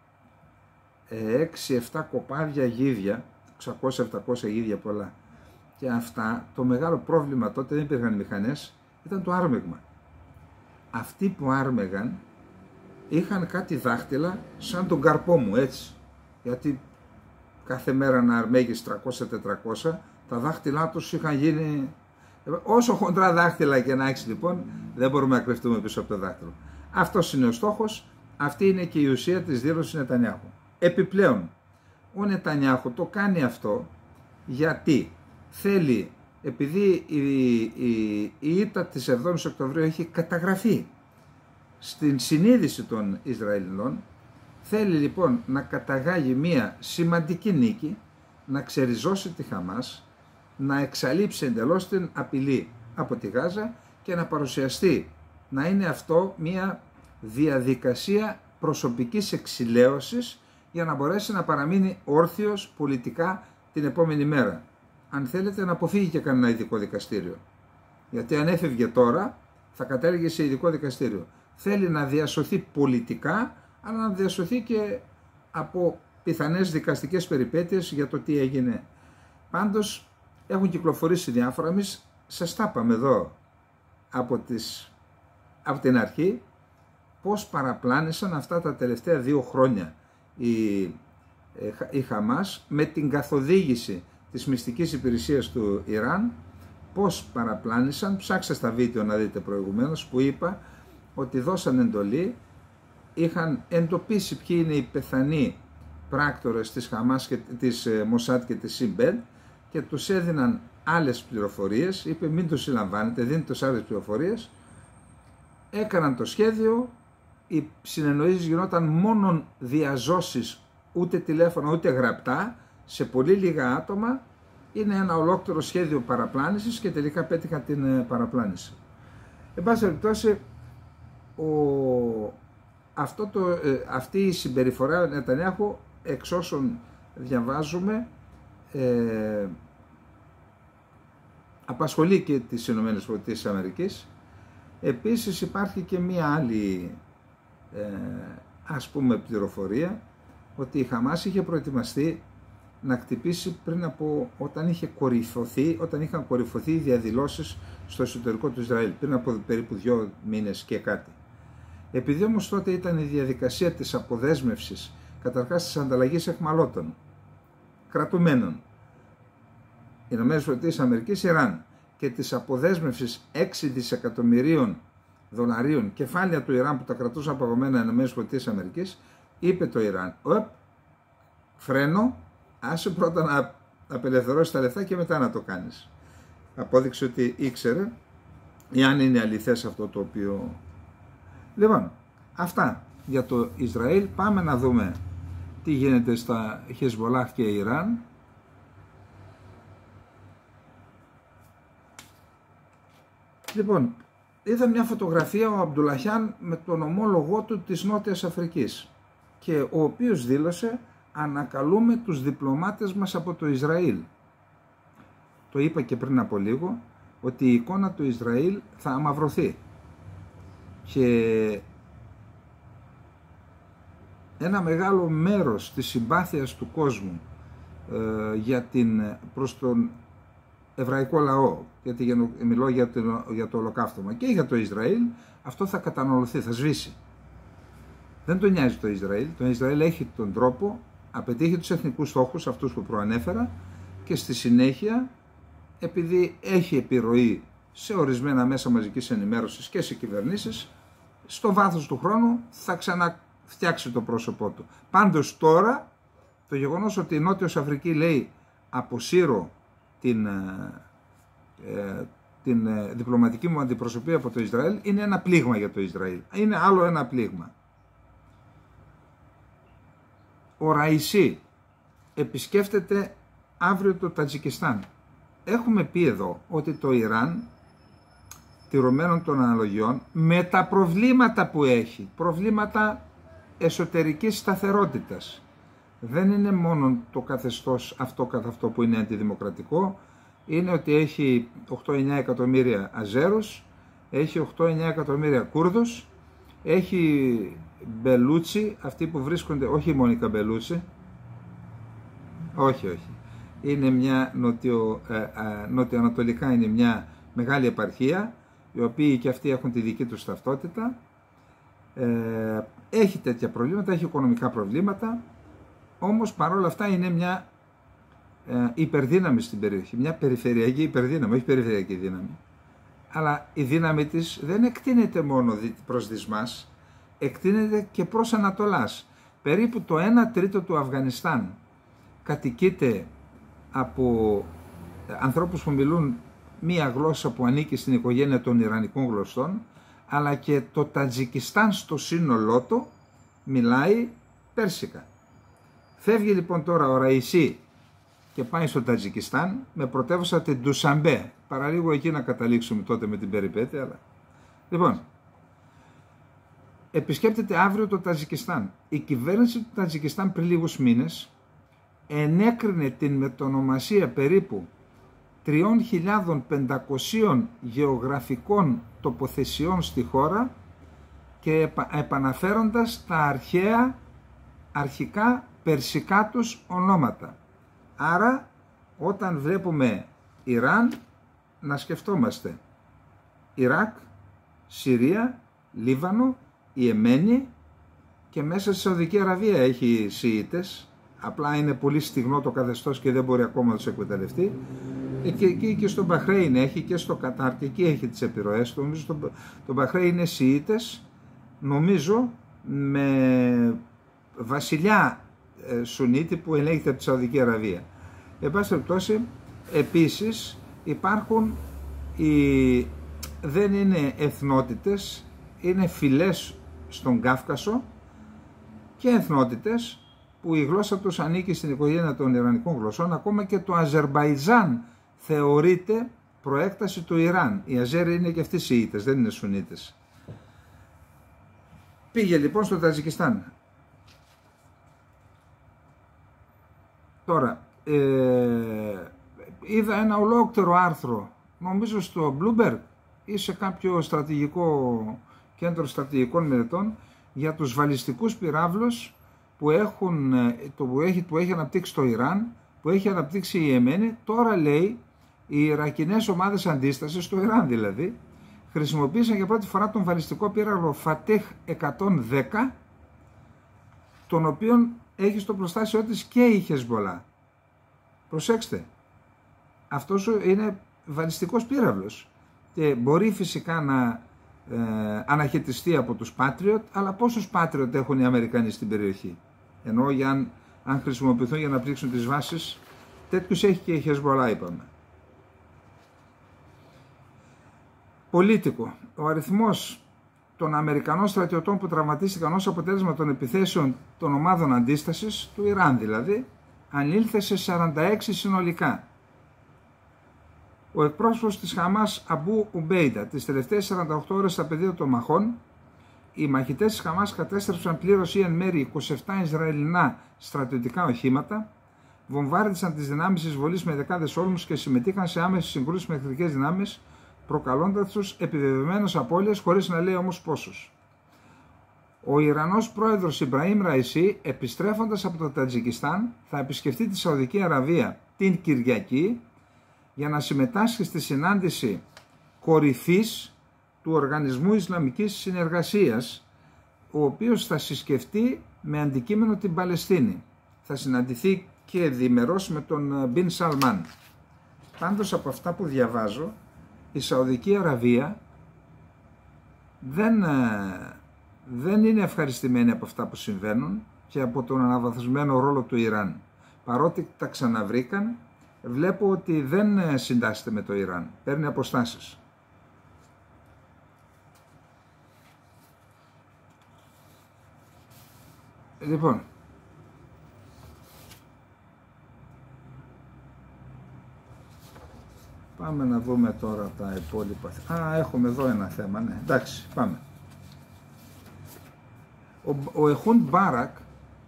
6-7 κοπάδια γίδια, 600-700 γίδια πολλά. Και αυτά, το μεγάλο πρόβλημα τότε, δεν υπήρχαν μηχανές, ήταν το άρμεγμα. Αυτοί που άρμεγαν είχαν κάτι δάχτυλα σαν τον καρπό μου, έτσι. Γιατί κάθε μέρα να αρμέγεις 300-400, τα δάχτυλά τους είχαν γίνει... Όσο χοντρά δάχτυλα και να έχεις λοιπόν, δεν μπορούμε να κρυφτούμε πίσω από το δάχτυλο. Αυτός είναι ο στόχος, αυτή είναι και η ουσία της δήλωσης Νετανιάχου. Επιπλέον, ο Νετανιάχου το κάνει αυτό γιατί θέλει, επειδή η ήττα της 7ης Οκτωβρίου έχει καταγραφεί στην συνείδηση των Ισραηλινών, θέλει λοιπόν να καταγάγει μία σημαντική νίκη, να ξεριζώσει τη Χαμάς, να εξαλείψει εντελώς την απειλή από τη Γάζα και να παρουσιαστεί να είναι αυτό μία διαδικασία προσωπικής εξηλαίωσης για να μπορέσει να παραμείνει όρθιος πολιτικά την επόμενη μέρα. Αν θέλετε να αποφύγει και κανένα ειδικό δικαστήριο. Γιατί αν έφευγε τώρα θα κατέληγε σε ειδικό δικαστήριο. Θέλει να διασωθεί πολιτικά, αλλά να διασωθεί και από πιθανές δικαστικές περιπέτειες για το τι έγινε. Πάντως Έχουν κυκλοφορήσει διάφορα, εμείς σας τα είπαμε εδώ από την αρχή, πώς παραπλάνησαν αυτά τα τελευταία 2 χρόνια η Χαμάς με την καθοδήγηση της μυστικής υπηρεσίας του Ιράν, πώς παραπλάνησαν. Ψάξτε στα βίντεο να δείτε προηγουμένως που είπα ότι δώσαν εντολή, είχαν εντοπίσει ποιοι είναι οι πιθανοί πράκτορες της Χαμάς και της Μοσάτ και της Σιμπέλ και τους έδιναν άλλες πληροφορίες. Είπε μην τους συλλαμβάνετε, δίνετε τους άλλες πληροφορίες. Έκαναν το σχέδιο, οι συνεννοήσεις γινόταν μόνον διαζώσεις, ούτε τηλέφωνα ούτε γραπτά, σε πολύ λίγα άτομα. Είναι ένα ολόκληρο σχέδιο παραπλάνησης και τελικά πέτυχαν την παραπλάνηση. Εν πάση περιπτώσει, αυτή η συμπεριφορά Νετανιάχου, εξ όσων διαβάζουμε, απασχολεί και τις ΗΠΑ. Επίσης υπάρχει και μία άλλη ας πούμε πληροφορία ότι η Χαμάς είχε προετοιμαστεί να χτυπήσει πριν από όταν είχαν κορυφωθεί οι διαδηλώσεις στο εσωτερικό του Ισραήλ, πριν από περίπου 2 μήνες και κάτι. Επειδή όμως τότε ήταν η διαδικασία της αποδέσμευσης, καταρχάς της ανταλλαγής αιχμαλώτων, κρατουμένων, ΗΠΑ, Ιράν, και της αποδέσμευσης 6 δισεκατομμυρίων δολαρίων κεφάλαια του Ιράν που τα κρατούσαν παγωμένα ΗΠΑ, είπε το Ιράν, φρένο, άσε πρώτα να απελευθερώσει τα λεφτά και μετά να το κάνεις. Απόδειξε ότι ήξερε, εάν είναι αληθές αυτό το οποίο... Λοιπόν, αυτά για το Ισραήλ. Πάμε να δούμε τι γίνεται στα Χεσμολάχ και Ιράν. Λοιπόν, είδα μια φωτογραφία ο Αμπντουλαχιάν με τον ομόλογό του της Νότιας Αφρικής και ο οποίος δήλωσε ανακαλούμε τους διπλωμάτες μας από το Ισραήλ. Το είπα και πριν από λίγο ότι η εικόνα του Ισραήλ θα αμαυρωθεί και ένα μεγάλο μέρος της συμπάθειας του κόσμου προς τον εβραϊκό λαό, γιατί μιλώ για το ολοκαύτωμα και για το Ισραήλ, αυτό θα καταναλωθεί, θα σβήσει. Δεν τον νοιάζει το Ισραήλ. Το Ισραήλ έχει τον τρόπο να πετύχει τους εθνικούς στόχους, αυτούς που προανέφερα, και στη συνέχεια, επειδή έχει επιρροή σε ορισμένα μέσα μαζικής ενημέρωσης και σε κυβερνήσεις, στο βάθος του χρόνου θα ξαναφτιάξει το πρόσωπό του. Πάντως τώρα, το γεγονός ότι η Νότιος Αφρική λέει αποσύρω την διπλωματική μου αντιπροσωπεία από το Ισραήλ, είναι ένα πλήγμα για το Ισραήλ. Είναι άλλο ένα πλήγμα. Ο Ραϊσί επισκέφτεται αύριο το Τατζικιστάν. Έχουμε πει εδώ ότι το Ιράν, τηρωμένων των αναλογιών, με τα προβλήματα που έχει, προβλήματα εσωτερικής σταθερότητας, δεν είναι μόνο το καθεστώς αυτό καθ' αυτό που είναι αντιδημοκρατικό, είναι ότι έχει 8-9 εκατομμύρια Αζέρους, έχει 8-9 εκατομμύρια Κούρδους, έχει Μπελούτσι, αυτοί που βρίσκονται, όχι η Μόνικα Μπελούτσι, όχι, είναι μια νοτιοανατολικά, είναι μια μεγάλη επαρχία, οι οποίοι και αυτοί έχουν τη δική τους ταυτότητα, έχει τέτοια προβλήματα, έχει οικονομικά προβλήματα, όμως παρόλα αυτά είναι μια υπερδύναμη στην περιοχή, μια περιφερειακή υπερδύναμη, όχι περιφερειακή δύναμη. Αλλά η δύναμη της δεν εκτείνεται μόνο προς δυσμάς, εκτείνεται και προς Ανατολάς. Περίπου το 1/3 του Αφγανιστάν κατοικείται από ανθρώπους που μιλούν μία γλώσσα που ανήκει στην οικογένεια των Ιρανικών γλωσσών, αλλά και το Τατζικιστάν στο σύνολό του μιλάει Πέρσικα. Φεύγει λοιπόν τώρα ο Ραϊσί και πάει στο Τατζικιστάν με πρωτεύουσα την Ντουσαμπέ. Παραλίγο εκεί να καταλήξουμε τότε με την περιπέτεια. Αλλά... Λοιπόν, επισκέπτεται αύριο το Τατζικιστάν. Η κυβέρνηση του Τατζικιστάν πριν λίγους μήνες ενέκρινε την μετονομασία περίπου 3.500 γεωγραφικών τοποθεσιών στη χώρα και επαναφέροντας τα αρχικά περσικά τους ονόματα. Άρα όταν βλέπουμε Ιράν, να σκεφτόμαστε Ιράκ, Συρία, Λίβανο, Ιεμένη και μέσα στη Σαουδική Αραβία έχει Σιήτες, απλά είναι πολύ στιγνό το καθεστώς και δεν μπορεί ακόμα να τους εκμεταλλευτεί. Και εκεί και στο Μπαχρέιν έχει και στο Κατάρ και εκεί έχει τις επιρροές. Νομίζω το Μπαχρέιν είναι Σιήτες, νομίζω με βασιλιά Σουνίτη που ελέγχεται από τη Σαουδική Αραβία. Εν πάση περιπτώσει, επίσης υπάρχουν δεν είναι εθνότητες, είναι φυλές στον Κάφκασο και εθνότητες που η γλώσσα τους ανήκει στην οικογένεια των Ιρανικών γλωσσών. Ακόμα και το Αζερμπαϊτζάν θεωρείται προέκταση του Ιράν. Οι Αζέροι είναι και αυτοί Σιήτες, δεν είναι Σουνίτες. Πήγε λοιπόν στο Τατζικιστάν. Τώρα, είδα ένα ολόκληρο άρθρο, νομίζω στο Bloomberg ή σε κάποιο στρατηγικό κέντρο στρατηγικών μελετών, για τους βαλιστικούς πυράβλους που έχει αναπτύξει το Ιράν, που έχει αναπτύξει η Ιεμένη. Τώρα λέει οι Ιρακινές ομάδες αντίστασης, το Ιράν δηλαδή, χρησιμοποίησαν για πρώτη φορά τον βαλιστικό πύραυλο Fateh 110, τον οποίον έχει στο προστάσιο της και η Χεσμολά. Προσέξτε, αυτός είναι βαλιστικός πύραυλος και μπορεί φυσικά να αναχαιτιστεί από τους Patriot, αλλά πόσους Patriot έχουν οι Αμερικανοί στην περιοχή? Ενώ αν χρησιμοποιηθούν για να πλήξουν τις βάσεις, τέτοιους έχει και η Χεσμολά, είπαμε. Πολίτικο. Ο αριθμός των Αμερικανών στρατιωτών που τραυματίστηκαν ως αποτέλεσμα των επιθέσεων των ομάδων αντίστασης, του Ιράν δηλαδή, ανήλθε σε 46 συνολικά. Ο εκπρόσωπος της Χαμάς Αμπού Ουμπέιντα, τις τελευταίες 48 ώρες στα πεδία των μαχών, οι μαχητές της Χαμάς κατέστρεψαν πλήρως ή εν μέρει 27 Ισραηλινά στρατιωτικά οχήματα, βομβάρδισαν τις δυνάμεις εισβολής με δεκάδες όλμους και συμμετείχαν σε άμεσες συγκρούσεις με εχθρικές δυνάμεις, προκαλώντας τους επιβεβαιωμένες απώλειες, χωρίς να λέει όμως πόσους. Ο Ιρανός πρόεδρος Ιμπραήμ Ραϊσί, επιστρέφοντας από το Τατζικιστάν, θα επισκεφτεί τη Σαουδική Αραβία την Κυριακή για να συμμετάσχει στη συνάντηση κορυφής του Οργανισμού Ισλαμικής Συνεργασίας, ο οποίος θα συσκεφτεί με αντικείμενο την Παλαιστίνη. Θα συναντηθεί και διμερώς με τον Μπιν Σαλμάν. Πάντως από αυτά που διαβάζω, η Σαουδική Αραβία δεν είναι ευχαριστημένη από αυτά που συμβαίνουν και από τον αναβαθμισμένο ρόλο του Ιράν. Παρότι τα ξαναβρήκαν, βλέπω ότι δεν συντάσσεται με το Ιράν, παίρνει αποστάσεις. Λοιπόν, πάμε να δούμε τώρα τα υπόλοιπα. Έχουμε εδώ ένα θέμα, ναι. Εντάξει, πάμε. Ο Εχούντ Μπάρακ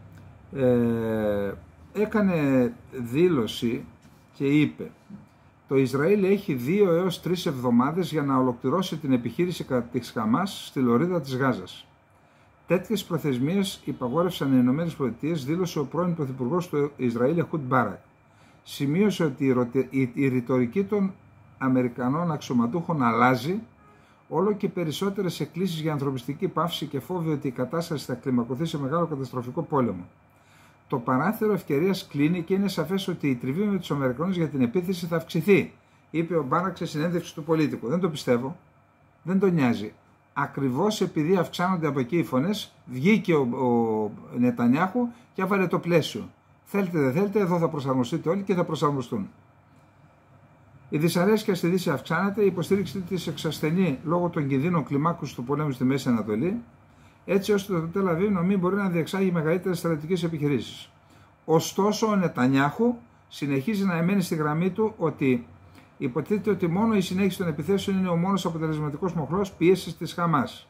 έκανε δήλωση και είπε: το Ισραήλ έχει 2 έως 3 εβδομάδες για να ολοκληρώσει την επιχείρηση κατά της Χαμάς στη λωρίδα της Γάζας. Τέτοιες προθεσμίες υπαγόρευσαν οι ΗΠΑ, δήλωσε ο πρώην Πρωθυπουργός του Ισραήλ Εχούντ Μπάρακ. Σημείωσε ότι η ρητορική των Αμερικανών αξιωματούχων αλλάζει, όλο και περισσότερες εκκλήσεις για ανθρωπιστική πάυση και φόβοι ότι η κατάσταση θα κλιμακωθεί σε μεγάλο καταστροφικό πόλεμο. Το παράθυρο ευκαιρίας κλείνει και είναι σαφές ότι η τριβή με τους Αμερικανούς για την επίθεση θα αυξηθεί, είπε ο Μπάρακ σε συνέντευξη του Πολίτικου. Δεν το πιστεύω, δεν τον νοιάζει. Ακριβώς επειδή αυξάνονται από εκεί οι φωνές, βγήκε ο Νετανιάχου και έβαλε το πλαίσιο. Θέλετε δεν θέλετε, εδώ θα προσαρμοστείτε όλοι και θα προσαρμοστούν. Η δυσαρέσκεια στη Δύση αυξάνεται, η υποστήριξη της εξασθενεί λόγω των κινδύνων κλιμάκωσης του πολέμου στη Μέση Ανατολή, έτσι ώστε το Τελ Αβίβ να μην μπορεί να διεξάγει μεγαλύτερες στρατιωτικές επιχειρήσεις. Ωστόσο, ο Νετανιάχου συνεχίζει να εμένει στη γραμμή του ότι υποτίθεται ότι μόνο η συνέχιση των επιθέσεων είναι ο μόνος αποτελεσματικός μοχλός πίεσης της Χαμάς.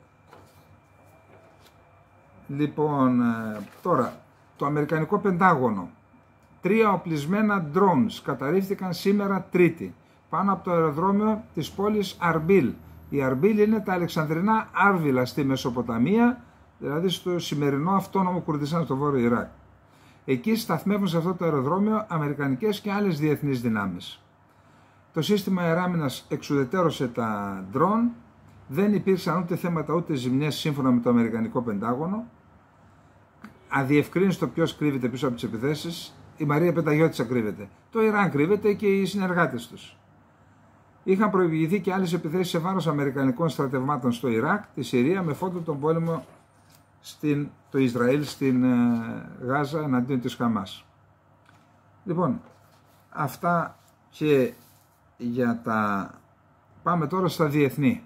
Λοιπόν, τώρα, το Αμερικανικό Πεντάγωνο. 3 οπλισμένα drones καταρρίφθηκαν σήμερα Τρίτη πάνω από το αεροδρόμιο της πόλης Αρμπίλ. Η Αρμπίλ είναι τα Αλεξανδρινά Άρβιλα στη Μεσοποταμία, δηλαδή στο σημερινό αυτόνομο Κουρδιστάν στο βόρειο Ιράκ. Εκεί σταθμεύουν σε αυτό το αεροδρόμιο αμερικανικές και άλλες διεθνείς δυνάμεις. Το σύστημα αεράμινας εξουδετερώσε τα ντρόν, δεν υπήρξαν ούτε θέματα ούτε ζημιές σύμφωνα με το Αμερικανικό Πεντάγωνο. Αδιευκρίνιστο ποιος κρύβεται πίσω από τις επιθέσεις. Η Μαρία Πενταγιώτισσα κρύβεται. Το Ιράν κρύβεται και οι συνεργάτες τους. Είχαν προηγηθεί και άλλες επιθέσεις σε βάρος αμερικανικών στρατευμάτων στο Ιράκ, τη Συρία, με φόντο τον πόλεμο το Ισραήλ στην Γάζα εναντίον της Χαμάς. Λοιπόν, αυτά και για τα... Πάμε τώρα στα διεθνή.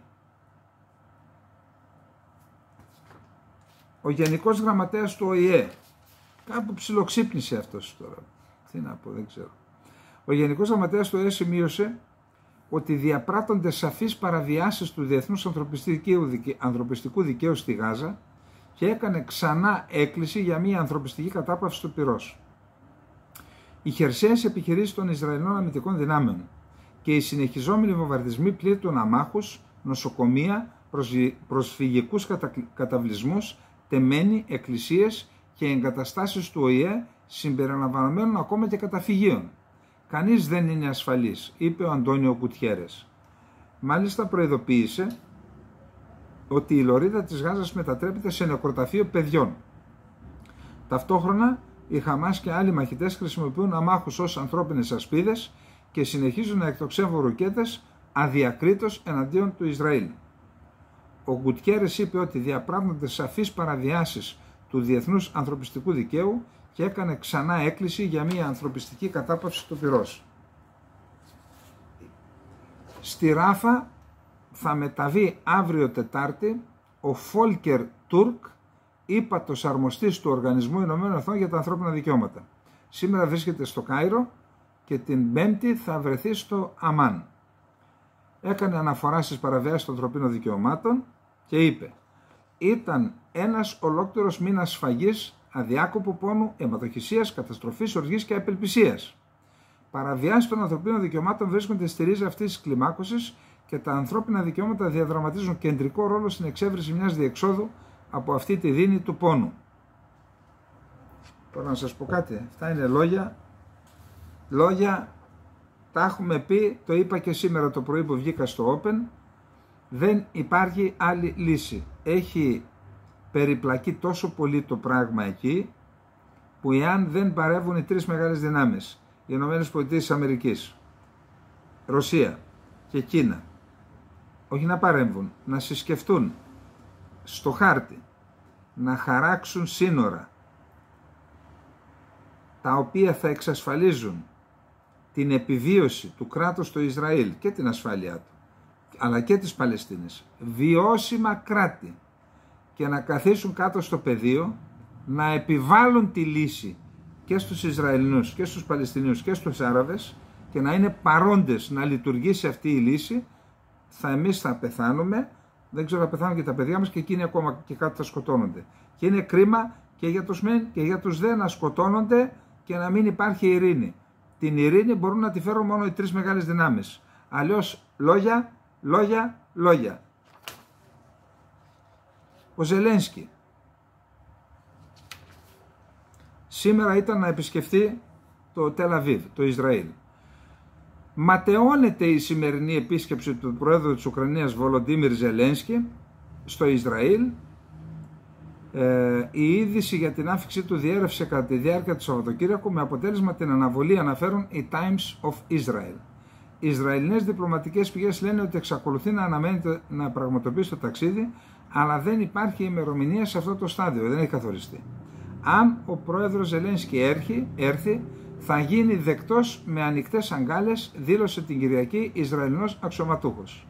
Ο Γενικός Γραμματέας του ΟΗΕ, κάπου ψιλοξύπνησε αυτός τώρα. Τι να πω, δεν ξέρω. Ο Γενικός Γραμματέας του ΟΗΕ σημείωσε ότι διαπράττονται σαφείς παραβιάσεις του διεθνούς ανθρωπιστικού δικαίου στη Γάζα και έκανε ξανά έκκληση για μια ανθρωπιστική κατάπαυση του πυρός. Οι χερσαίες επιχειρήσεις των Ισραηλινών αμυντικών δυνάμεων και οι συνεχιζόμενοι βομβαρδισμοί πλήττουν αμάχους, νοσοκομεία, προσφυγικούς καταβλισμούς, τεμένοι, εκκλησίες και εγκαταστάσεις του ΟΗΕ συμπεριλαμβανομένων ακόμα και καταφυγίων. Κανείς δεν είναι ασφαλής, είπε ο Αντώνιο Γκουτιέρες. Μάλιστα προειδοποίησε ότι η λωρίδα της Γάζας μετατρέπεται σε νεκροταφείο παιδιών. Ταυτόχρονα, οι Χαμάς και άλλοι μαχητές χρησιμοποιούν αμάχους ως ανθρώπινες ασπίδες και συνεχίζουν να εκτοξεύουν ρουκέτες αδιακρίτως εναντίον του Ισραήλ. Ο Γκουτιέρες είπε ότι διαπράγμαται σαφείς παραβιάσεις του διεθνούς ανθρωπιστικού δικαίου και έκανε ξανά έκκληση για μια ανθρωπιστική κατάπαυση του πυρός. Στη Ράφα θα μεταβεί αύριο Τετάρτη ο Φόλκερ Τούρκ, ύπατος αρμοστής του Οργανισμού Ηνωμένων Εθνών για τα Ανθρώπινα Δικαιώματα. Σήμερα βρίσκεται στο Κάιρο και την Πέμπτη θα βρεθεί στο Αμάν. Έκανε αναφορά στις παραβιάσεις των ανθρωπίνων δικαιωμάτων και είπε: «Ήταν ένας ολόκληρος μήνας σφαγής, αδιάκοπου πόνου, αιματοχυσίας, καταστροφής, οργής και απελπισίας. Παραβιάσεις των ανθρωπίνων δικαιωμάτων βρίσκονται στη ρίζα αυτής της κλιμάκωσης και τα ανθρώπινα δικαιώματα διαδραματίζουν κεντρικό ρόλο στην εξέβριση μιας διεξόδου από αυτή τη δίνη του πόνου». Τώρα να σας πω κάτι, αυτά είναι λόγια, τα έχουμε πει, το είπα και σήμερα το πρωί που βγήκα στο Open, δεν υπάρχει άλλη λύση. Έχει περιπλακεί τόσο πολύ το πράγμα εκεί, που εάν δεν παρεύουν οι τρεις μεγάλες δυνάμεις, οι ΗΠΑ, Ρωσία και Κίνα, όχι να παρέμβουν, να συσκεφτούν στο χάρτη, να χαράξουν σύνορα, τα οποία θα εξασφαλίζουν την επιβίωση του κράτους του Ισραήλ και την ασφάλειά του, αλλά και της Παλαιστίνης, βιώσιμα κράτη, και να καθίσουν κάτω στο πεδίο, να επιβάλλουν τη λύση και στους Ισραηλινούς και στους Παλαιστινίους και στους Άραβες και να είναι παρόντες να λειτουργήσει αυτή η λύση, εμείς θα πεθάνουμε, δεν ξέρω, θα πεθάνουν και τα παιδιά μας και εκείνοι ακόμα και κάτω θα σκοτώνονται. Και είναι κρίμα και για τους μεν και για τους δε να σκοτώνονται και να μην υπάρχει ειρήνη. Την ειρήνη μπορούν να τη φέρουν μόνο οι τρεις μεγάλες δυνάμεις. Αλλιώς λόγια, λόγια, λόγια. Ο Ζελένσκι σήμερα ήταν να επισκεφτεί το Τελ Αβίβ, το Ισραήλ. Ματαιώνεται η σημερινή επίσκεψη του Προέδρου της Ουκρανίας Βολοντίμιρ Ζελένσκι στο Ισραήλ. Η είδηση για την άφηξή του διέρευσε κατά τη διάρκεια του Σαββατοκύριακου, με αποτέλεσμα την αναβολή, αναφέρουν οι Times of Israel. Οι Ισραηλινές διπλωματικές πηγές λένε ότι εξακολουθεί να αναμένεται να πραγματοποιήσει το ταξίδι, αλλά δεν υπάρχει ημερομηνία σε αυτό το στάδιο, δεν έχει καθοριστεί. Αν ο πρόεδρος Ζελένσκι έρθει, θα γίνει δεκτός με ανοιχτές αγκάλες, δήλωσε την Κυριακή Ισραηλινός αξιωματούχος.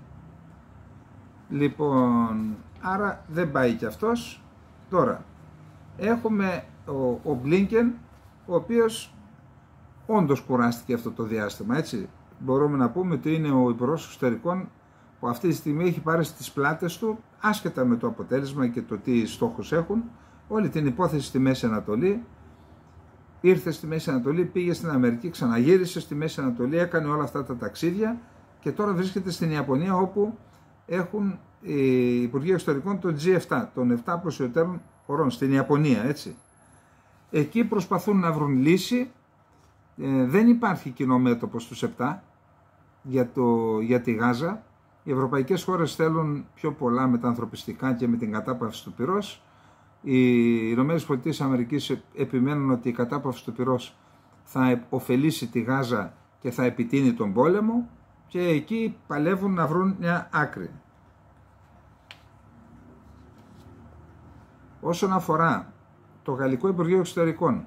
Λοιπόν, άρα δεν πάει κι αυτός. Τώρα, έχουμε ο Μπλίνκεν, ο οποίος όντως κουράστηκε αυτό το διάστημα, έτσι. Μπορούμε να πούμε ότι είναι ο υπουργός εξωτερικών που αυτή τη στιγμή έχει πάρει στις πλάτες του, άσχετα με το αποτέλεσμα και το τι στόχους έχουν, όλη την υπόθεση στη Μέση Ανατολή. Ήρθε στη Μέση Ανατολή, πήγε στην Αμερική, ξαναγύρισε στη Μέση Ανατολή, έκανε όλα αυτά τα ταξίδια και τώρα βρίσκεται στην Ιαπωνία, όπου έχουν οι Υπουργοί Εξωτερικών των G7, των 7 πλουσιωτέρων χωρών, στην Ιαπωνία, έτσι. Εκεί προσπαθούν να βρουν λύση, δεν υπάρχει κοινό μέτωπο στους 7, για τη Γάζα. Οι ευρωπαϊκές χώρες θέλουν πιο πολλά με τα ανθρωπιστικά και με την κατάπαυση του πυρός. Οι ΗΠΑ επιμένουν ότι η κατάπαυση του πυρός θα ωφελήσει τη Γάζα και θα επιτείνει τον πόλεμο, και εκεί παλεύουν να βρουν μια άκρη. Όσον αφορά το Γαλλικό Υπουργείο Εξωτερικών,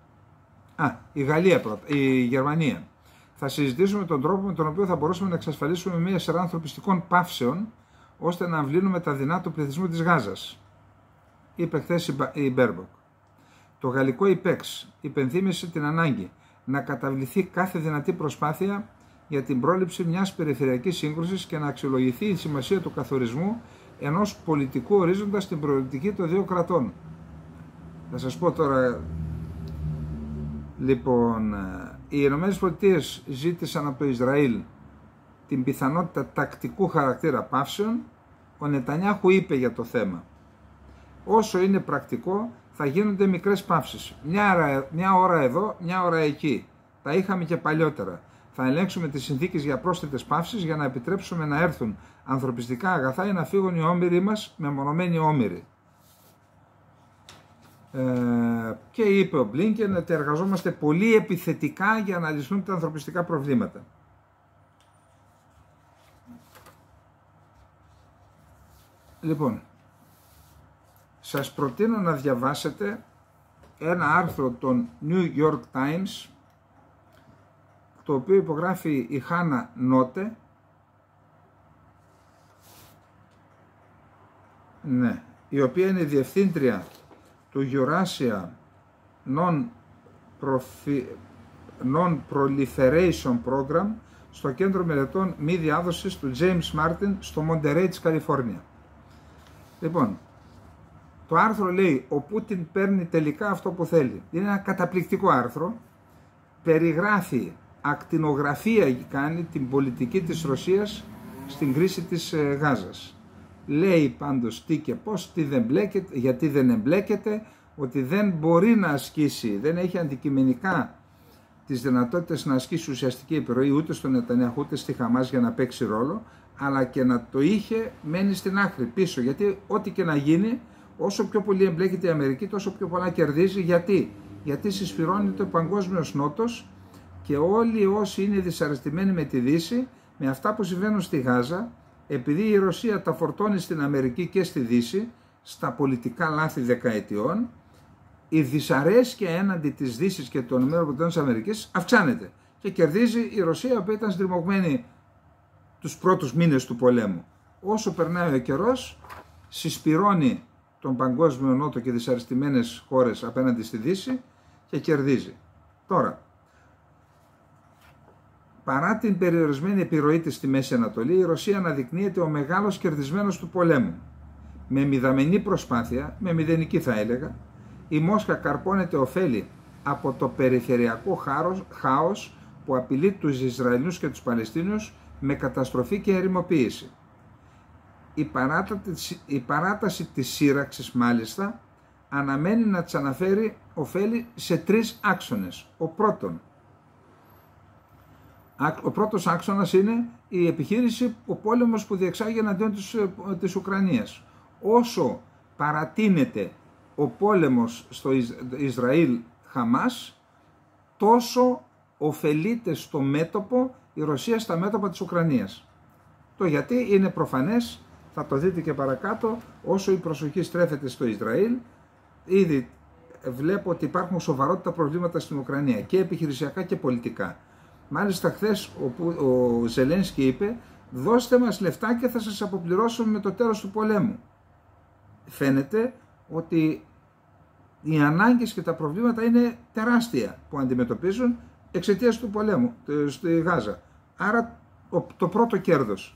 η Γερμανία, θα συζητήσουμε τον τρόπο με τον οποίο θα μπορούσαμε να εξασφαλίσουμε μια σειρά ανθρωπιστικών παύσεων, ώστε να αμβλύνουμε τα δεινά του πληθυσμού της Γάζας, είπε χθες η Μπέρμποκ. Το γαλλικό ΙΠΕΞ υπενθύμησε την ανάγκη να καταβληθεί κάθε δυνατή προσπάθεια για την πρόληψη μιας περιφερειακής σύγκρουσης και να αξιολογηθεί η σημασία του καθορισμού ενός πολιτικού ορίζοντα στην προοπτική των δύο κρατών. Θα σας πω τώρα, λοιπόν, οι ΗΠΑ ζήτησαν από το Ισραήλ την πιθανότητα τακτικού χαρακτήρα παύσεων. Ο Νετανιάχου είπε για το θέμα: όσο είναι πρακτικό θα γίνονται μικρές παύσεις. Μια ώρα εδώ, μια ώρα εκεί. Τα είχαμε και παλιότερα. Θα ελέγξουμε τις συνθήκες για πρόσθετες παύσεις για να επιτρέψουμε να έρθουν ανθρωπιστικά αγαθά ή να φύγουν οι όμηροι μας μεμονωμένοι όμηροι. Και είπε ο Μπλίνκεν ότι εργαζόμαστε πολύ επιθετικά για να λυθούν τα ανθρωπιστικά προβλήματα. Λοιπόν, σας προτείνω να διαβάσετε ένα άρθρο των New York Times, το οποίο υπογράφει η Χάνα Νότε, η οποία είναι διευθύντρια του Eurasia Non-Proliferation Program στο κέντρο μελετών μη διάδοσης του James Martin στο Monterey της Καλιφόρνια. Λοιπόν, το άρθρο λέει: ο Πούτιν παίρνει τελικά αυτό που θέλει. Είναι ένα καταπληκτικό άρθρο, περιγράφει, ακτινογραφία κάνει την πολιτική της Ρωσίας στην κρίση της Γάζας. Λέει πάντως τι και πώς, τι δεν μπλέκεται, γιατί δεν εμπλέκεται, ότι δεν μπορεί να ασκήσει, δεν έχει αντικειμενικά τις δυνατότητες να ασκήσει ουσιαστική επιρροή ούτε στον Νετανιάχου ούτε στη Χαμάς για να παίξει ρόλο, αλλά και να το είχε μένει στην άκρη πίσω, γιατί ό,τι και να γίνει, όσο πιο πολύ εμπλέκεται η Αμερική, τόσο πιο πολλά κερδίζει. Γιατί συσφυρώνεται ο παγκόσμιος νότος και όλοι όσοι είναι δυσαρεστημένοι με τη Δύση, με αυτά που συμβαίνουν στη Γάζα, επειδή η Ρωσία τα φορτώνει στην Αμερική και στη Δύση, στα πολιτικά λάθη δεκαετιών, η δυσαρέσκεια έναντι της Δύσης και των ΗΠΑ αυξάνεται και κερδίζει η Ρωσία, που ήταν στριμωγμένη τους πρώτους μήνες του πολέμου. Όσο περνάει ο καιρός, συσπυρώνει τον παγκόσμιο νότο και δυσαρεστημένες χώρες απέναντι στη Δύση και κερδίζει. Τώρα, παρά την περιορισμένη επιρροή της στη Μέση Ανατολή, η Ρωσία αναδεικνύεται ο μεγάλος κερδισμένος του πολέμου. Με μηδαμινή προσπάθεια, με μηδενική θα έλεγα, η Μόσχα καρπώνεται ωφέλη από το περιφερειακό χάος που απειλεί τους Ισραηλινούς και τους Παλαιστίνιους με καταστροφή και ερημοποίηση. Η παράταση της σύραξης μάλιστα αναμένει να της αναφέρει ωφέλη σε τρεις άξονες. Ο πρώτος άξονας είναι η επιχείρηση, ο πόλεμος που διεξάγει εναντίον της Ουκρανίας. Όσο παρατείνεται ο πόλεμος στο Ισραήλ-Χαμάς, τόσο ωφελείται στο μέτωπο η Ρωσία στα μέτωπα της Ουκρανίας. Το γιατί είναι προφανές, θα το δείτε και παρακάτω, όσο η προσοχή στρέφεται στο Ισραήλ, ήδη βλέπω ότι υπάρχουν σοβαρότητα προβλήματα στην Ουκρανία και επιχειρησιακά και πολιτικά. Μάλιστα χθες ο Ζελένσκι είπε: δώστε μας λεφτά και θα σας αποπληρώσουμε με το τέλος του πολέμου. Φαίνεται ότι οι ανάγκες και τα προβλήματα είναι τεράστια που αντιμετωπίζουν εξαιτίας του πολέμου στη Γάζα. Άρα το πρώτο κέρδος.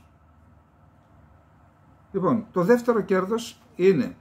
Λοιπόν, το δεύτερο κέρδος είναι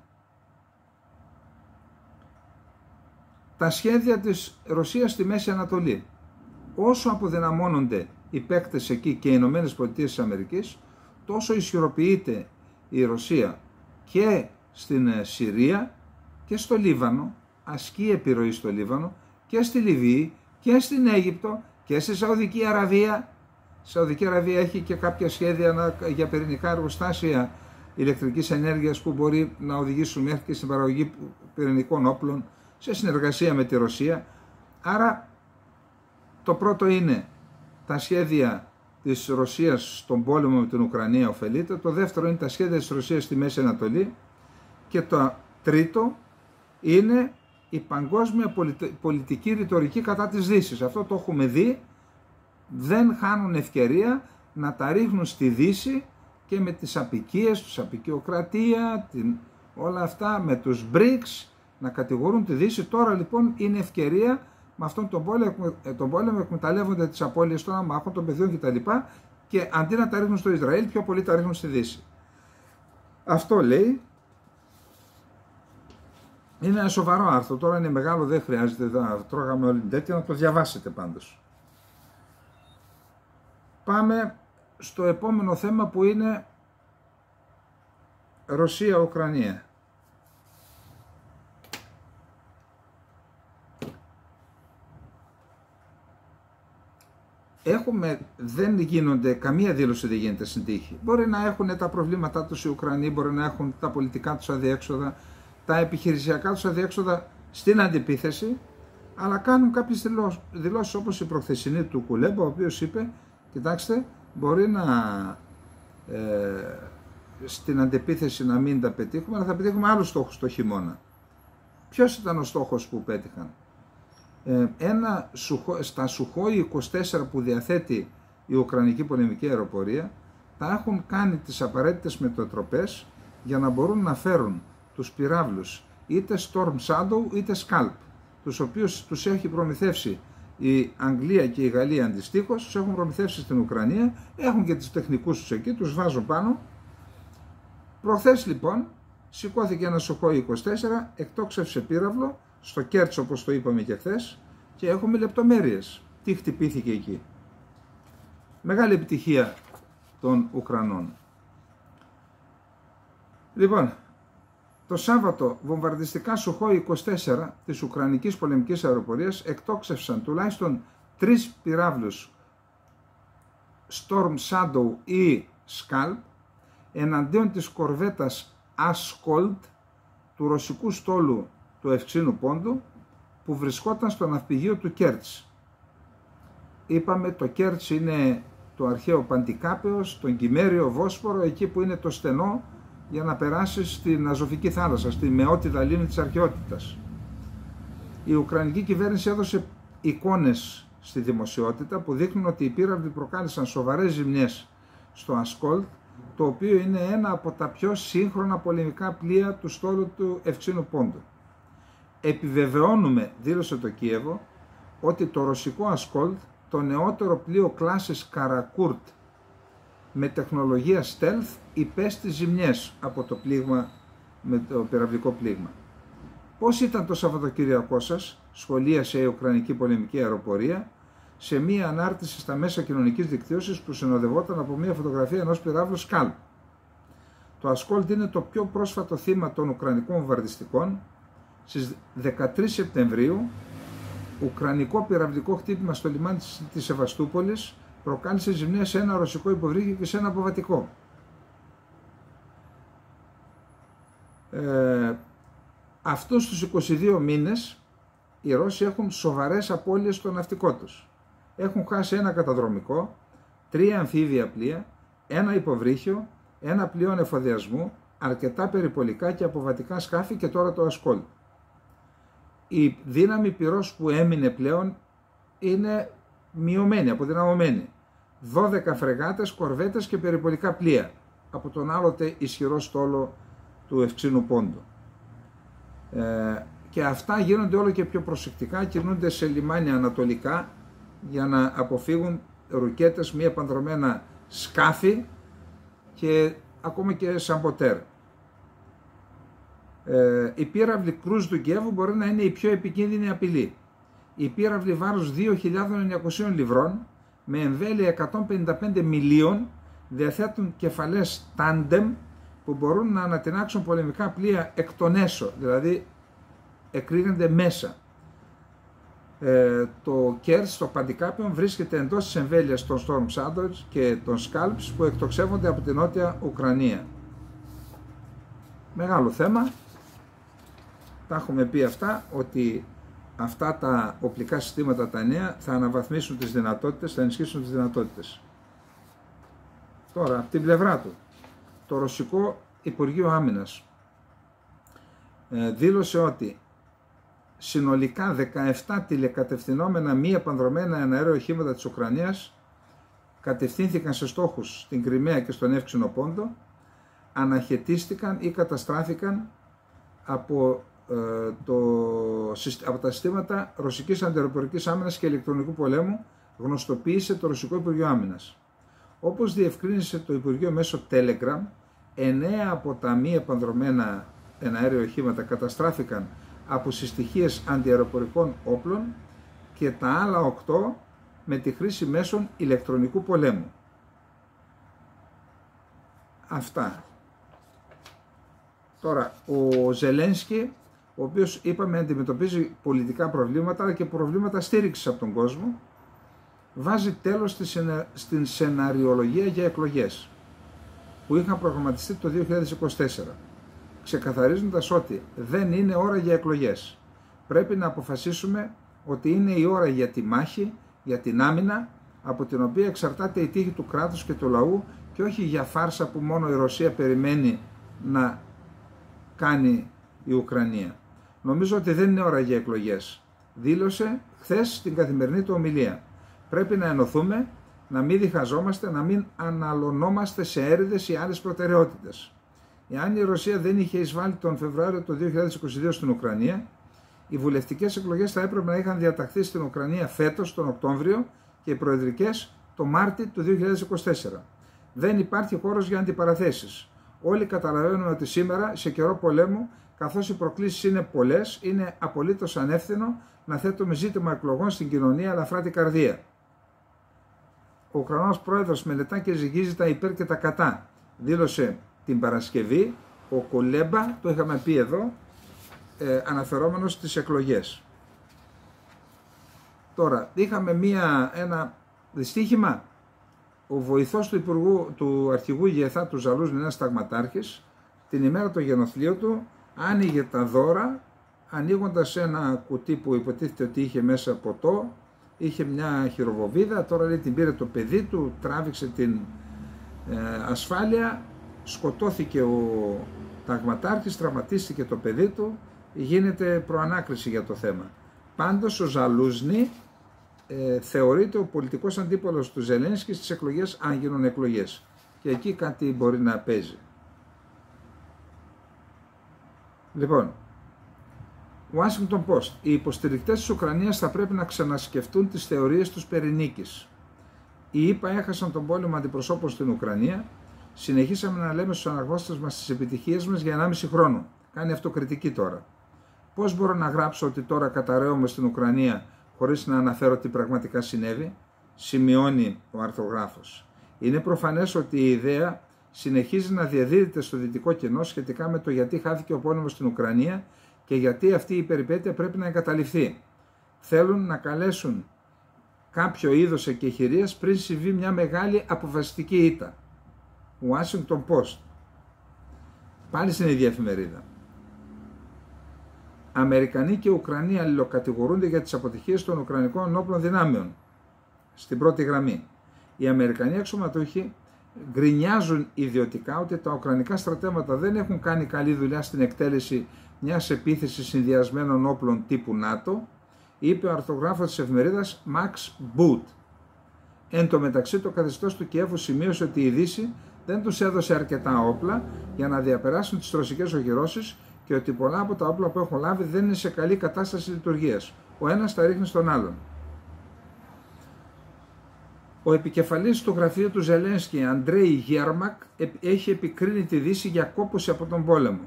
τα σχέδια της Ρωσίας στη Μέση Ανατολή. Όσο αποδυναμώνονται οι παίκτες εκεί και οι ΗΠΑ, τόσο ισχυροποιείται η Ρωσία και στην Συρία και στο Λίβανο, ασκεί επιρροή στο Λίβανο και στη Λιβύη και στην Αίγυπτο και στη Σαουδική Αραβία Η Σαουδική Αραβία έχει και κάποια σχέδια για πυρηνικά εργοστάσια ηλεκτρικής ενέργειας που μπορεί να οδηγήσουν μέχρι και στην παραγωγή πυρηνικών όπλων σε συνεργασία με τη Ρωσία. Άρα το πρώτο είναι τα σχέδια της Ρωσίας στον πόλεμο με την Ουκρανία ωφελείται, το δεύτερο είναι τα σχέδια της Ρωσίας στη Μέση Ανατολή και το τρίτο είναι η παγκόσμια πολιτική ρητορική κατά της Δύσης. Αυτό το έχουμε δει, δεν χάνουν ευκαιρία να τα ρίχνουν στη Δύση και με τις απικίες, τους απικιοκρατία, όλα αυτά με τους BRICS να κατηγορούν τη Δύση. Τώρα λοιπόν είναι ευκαιρία με αυτόν τον πόλεμο εκμεταλλεύονται τις απώλειες των αμάχων, των παιδιών κτλ. Και αντί να τα ρίχνουν στο Ισραήλ, πιο πολύ τα ρίχνουν στη Δύση. Αυτό λέει. Είναι ένα σοβαρό άρθρο, τώρα είναι μεγάλο, δεν χρειάζεται να τρώγαμε όλη την τέτοια, να το διαβάσετε πάντως. Πάμε στο επόμενο θέμα που είναι Ρωσία-Ουκρανία. Δεν γίνονται, καμία δήλωση δεν γίνεται στην τύχη. Μπορεί να έχουν τα προβλήματά τους οι Ουκρανοί, μπορεί να έχουν τα πολιτικά τους αδιέξοδα, τα επιχειρησιακά τους αδιέξοδα στην αντιπίθεση, αλλά κάνουν κάποιες δηλώσεις όπως η προχθεσινή του Κουλέμπα, ο οποίος είπε, κοιτάξτε, μπορεί να στην αντιπίθεση να μην τα πετύχουμε, αλλά θα πετύχουμε άλλους στόχους το χειμώνα. Ποιος ήταν ο στόχος που πέτυχαν? Στα Σουχόι 24 που διαθέτει η Ουκρανική πολεμική αεροπορία, τα έχουν κάνει τις απαραίτητες μετατροπές για να μπορούν να φέρουν τους πυράβλους είτε Storm Shadow είτε Scalp, τους οποίους τους έχει προμηθεύσει η Αγγλία και η Γαλλία αντιστοίχως, τους έχουν προμηθεύσει στην Ουκρανία, έχουν και τους τεχνικούς τους εκεί, τους βάζουν πάνω. Προχθές λοιπόν σηκώθηκε ένα Σουχόι 24, εκτόξευσε πύραυλο στο Κέρτς όπως το είπαμε και χθες και έχουμε λεπτομέρειες τι χτυπήθηκε εκεί. Μεγάλη επιτυχία των Ουκρανών. Λοιπόν, το Σάββατο βομβαρδιστικά Σουχόι 24 της Ουκρανικής πολεμικής αεροπορίας εκτόξευσαν τουλάχιστον 3 πυράβλους Storm Shadow ή Scalp εναντίον της κορβέτας Askold του ρωσικού στόλου του Ευξήνου Πόντου που βρισκόταν στο ναυπηγείο του Κέρτς. Είπαμε το Κέρτς είναι το αρχαίο Παντικάπεος, τον Κυμέριο Βόσπορο, εκεί που είναι το στενό για να περάσει στην Αζωφική θάλασσα, στη μεότιδα λίμνη της αρχαιότητας. Η Ουκρανική κυβέρνηση έδωσε εικόνες στη δημοσιότητα που δείχνουν ότι οι πύραυλοι προκάλεσαν σοβαρές ζημιές στο Ασκόλτ, το οποίο είναι ένα από τα πιο σύγχρονα πολεμικά πλοία του στόλου του Ευξήνου Πόντου. Επιβεβαιώνουμε, δήλωσε το Κίεβο, ότι το ρωσικό Ασκόλτ, το νεότερο πλοίο κλάσης Καρακούρτ με τεχνολογία stealth, υπέστη ζημιές από το πλήγμα, με το πυραυλικό πλήγμα. Πώς ήταν το Σαββατοκύριακό σας, σχολίασε η Ουκρανική πολεμική αεροπορία σε μία ανάρτηση στα μέσα κοινωνικής δικτύωσης που συνοδευόταν από μία φωτογραφία ενός πυράβλου Σκάλ. Το Ασκόλτ είναι το πιο πρόσφατο θύμα των Ουκρανικών βομβαρδιστικών. Στις 13 Σεπτεμβρίου, ουκρανικό πυραυλικό χτύπημα στο λιμάνι της Σεβαστούπολης προκάλεσε ζημιά σε ένα ρωσικό υποβρύχιο και σε ένα αποβατικό. Αυτούς τους 22 μήνες οι Ρώσοι έχουν σοβαρές απώλειες στο ναυτικό τους. Έχουν χάσει ένα καταδρομικό, 3 αμφίβια πλοία, ένα υποβρύχιο, ένα πλοίο εφοδιασμού, αρκετά περιπολικά και αποβατικά σκάφη και τώρα το Ασκόλ. Η δύναμη πυρός που έμεινε πλέον είναι μειωμένη, αποδυναμωμένη. 12 φρεγάτες, κορβέτες και περιπολικά πλοία από τον άλλοτε ισχυρό στόλο του Ευξήνου Πόντου. Και αυτά γίνονται όλο και πιο προσεκτικά, κινούνται σε λιμάνια ανατολικά για να αποφύγουν ρουκέτες, μη επανδρομένα σκάφη και ακόμα και σαμποτέρ. Η πύραυλη κρούζ του Κιέβου μπορεί να είναι η πιο επικίνδυνη απειλή. Οι πύραυλοι βάρους 2.900 λιβρών με εμβέλεια 155 μιλίων διαθέτουν κεφαλές τάντεμ που μπορούν να ανατινάξουν πολεμικά πλοία εκ των έσω, δηλαδή εκρίνονται μέσα. Το Κέρς, το Παντικάπιον, βρίσκεται εντός της εμβέλειας των Storm Shadows και των Scalps που εκτοξεύονται από την νότια Ουκρανία. Μεγάλο θέμα. Τα έχουμε πει αυτά, ότι αυτά τα οπλικά συστήματα τα νέα θα αναβαθμίσουν τις δυνατότητες, θα ενισχύσουν τις δυνατότητες. Τώρα, από την πλευρά του, το Ρωσικό Υπουργείο Άμυνας δήλωσε ότι συνολικά 17 τηλεκατευθυνόμενα μη επανδρομένα εναέριο οχήματα της Ουκρανίας κατευθύνθηκαν σε στόχους στην Κριμαία και στον Εύξηνο Πόντο, αναχαιτίστηκαν ή καταστράφηκαν από τα συστήματα ρωσικής αντιαεροπορικής άμυνας και ηλεκτρονικού πολέμου, γνωστοποίησε το Ρωσικό Υπουργείο Άμυνας. Όπως διευκρίνησε το Υπουργείο μέσω Telegram, 9 από τα μη επανδρομένα εναέριο οχήματα καταστράφηκαν από συστοιχίες αντιαεροπορικών όπλων και τα άλλα 8 με τη χρήση μέσων ηλεκτρονικού πολέμου. Αυτά. Τώρα, ο Ζελένσκι, ο οποίος είπαμε αντιμετωπίζει πολιτικά προβλήματα αλλά και προβλήματα στήριξης από τον κόσμο, βάζει τέλος στην σεναριολογία για εκλογές που είχαν προγραμματιστεί το 2024, ξεκαθαρίζοντας ότι δεν είναι ώρα για εκλογές. Πρέπει να αποφασίσουμε ότι είναι η ώρα για τη μάχη, για την άμυνα, από την οποία εξαρτάται η τύχη του κράτους και του λαού και όχι για φάρσα που μόνο η Ρωσία περιμένει να κάνει η Ουκρανία. Νομίζω ότι δεν είναι ώρα για εκλογές. Δήλωσε χθες στην καθημερινή του ομιλία. Πρέπει να ενωθούμε, να μην διχαζόμαστε, να μην αναλωνόμαστε σε έρηδες ή άλλες προτεραιότητες. Εάν η Ρωσία δεν είχε εισβάλει τον Φεβρουάριο του 2022 στην Ουκρανία, οι βουλευτικές εκλογές θα έπρεπε να είχαν διαταχθεί στην Ουκρανία φέτος τον Οκτώβριο και οι προεδρικές το Μάρτιο του 2024. Δεν υπάρχει χώρος για αντιπαραθέσεις. Όλοι καταλαβαίνουμε ότι σήμερα, σε καιρό πολέμου, καθώς οι προκλήσεις είναι πολλές, είναι απολύτως ανεύθυνο να θέτουμε ζήτημα εκλογών στην κοινωνία ελαφρά την καρδία. Ο Ουκρανός πρόεδρος μελετά και ζυγίζει τα υπέρ και τα κατά. Δήλωσε την Παρασκευή ο Κουλέμπα, το είχαμε πει εδώ, αναφερόμενος στις εκλογές. Τώρα, είχαμε ένα δυστύχημα. Ο βοηθός του αρχηγού ηγεθά του Ζαλούζνη, ένας ταγματάρχης, την ημέρα των γενοθλίων του, άνοιγε τα δώρα, ανοίγοντας ένα κουτί που υποτίθεται ότι είχε μέσα ποτό, είχε μια χειροβοβίδα, τώρα λέει την πήρε το παιδί του, τράβηξε την ασφάλεια, σκοτώθηκε ο ταγματάρχης, τραυματίστηκε το παιδί του, γίνεται προανάκριση για το θέμα. Πάντως ο Ζαλούζνη θεωρείται ο πολιτικός αντίπολος του Ζελένσκι στις εκλογές, αν γίνουν εκλογές. Και εκεί κάτι μπορεί να παίζει. Λοιπόν, Washington Post. Οι υποστηρικτές της Ουκρανίας θα πρέπει να ξανασκεφτούν τις θεωρίες τους περί νίκης. Οι ΗΠΑ έχασαν τον πόλεμο αντιπροσώπων στην Ουκρανία. Συνεχίσαμε να λέμε στους αναγνώστες μας τις επιτυχίες μας για 1,5 χρόνο. Κάνει αυτοκριτική τώρα. Πώς μπορώ να γράψω ότι τώρα καταραίωμε στην Ουκρανία χωρίς να αναφέρω τι πραγματικά συνέβη, σημειώνει ο αρθρογράφος. Είναι προφανές ότι η ιδέα συνεχίζει να διαδίδεται στο δυτικό κοινό σχετικά με το γιατί χάθηκε ο πόλεμος στην Ουκρανία και γιατί αυτή η περιπέτεια πρέπει να εγκαταλειφθεί. Θέλουν να καλέσουν κάποιο είδος εκεχηρίας πριν συμβεί μια μεγάλη αποφασιστική ήττα. Washington Post. Πάλι στην ίδια εφημερίδα. Αμερικανοί και Ουκρανοί αλληλοκατηγορούνται για τις αποτυχίες των Ουκρανικών ενόπλων δυνάμεων. Στην πρώτη γραμμή. Οι Αμερικανοί αξιωματούχοι γκρινιάζουν ιδιωτικά ότι τα Ουκρανικά στρατεύματα δεν έχουν κάνει καλή δουλειά στην εκτέλεση μιας επίθεσης συνδυασμένων όπλων τύπου ΝΑΤΟ, είπε ο αρθρογράφος της εφημερίδας Max Boot. Εν τω μεταξύ, το καθεστώς του Κιέβου σημείωσε ότι η Δύση δεν τους έδωσε αρκετά όπλα για να διαπεράσουν τις ρωσικές οχυρώσεις και ότι πολλά από τα όπλα που έχουν λάβει δεν είναι σε καλή κατάσταση λειτουργίας. Ο ένας τα ρίχνει στον άλλον. Ο επικεφαλής του γραφείου του Ζελένσκι, Αντρέι Γέρμακ, έχει επικρίνει τη Δύση για κόπωση από τον πόλεμο.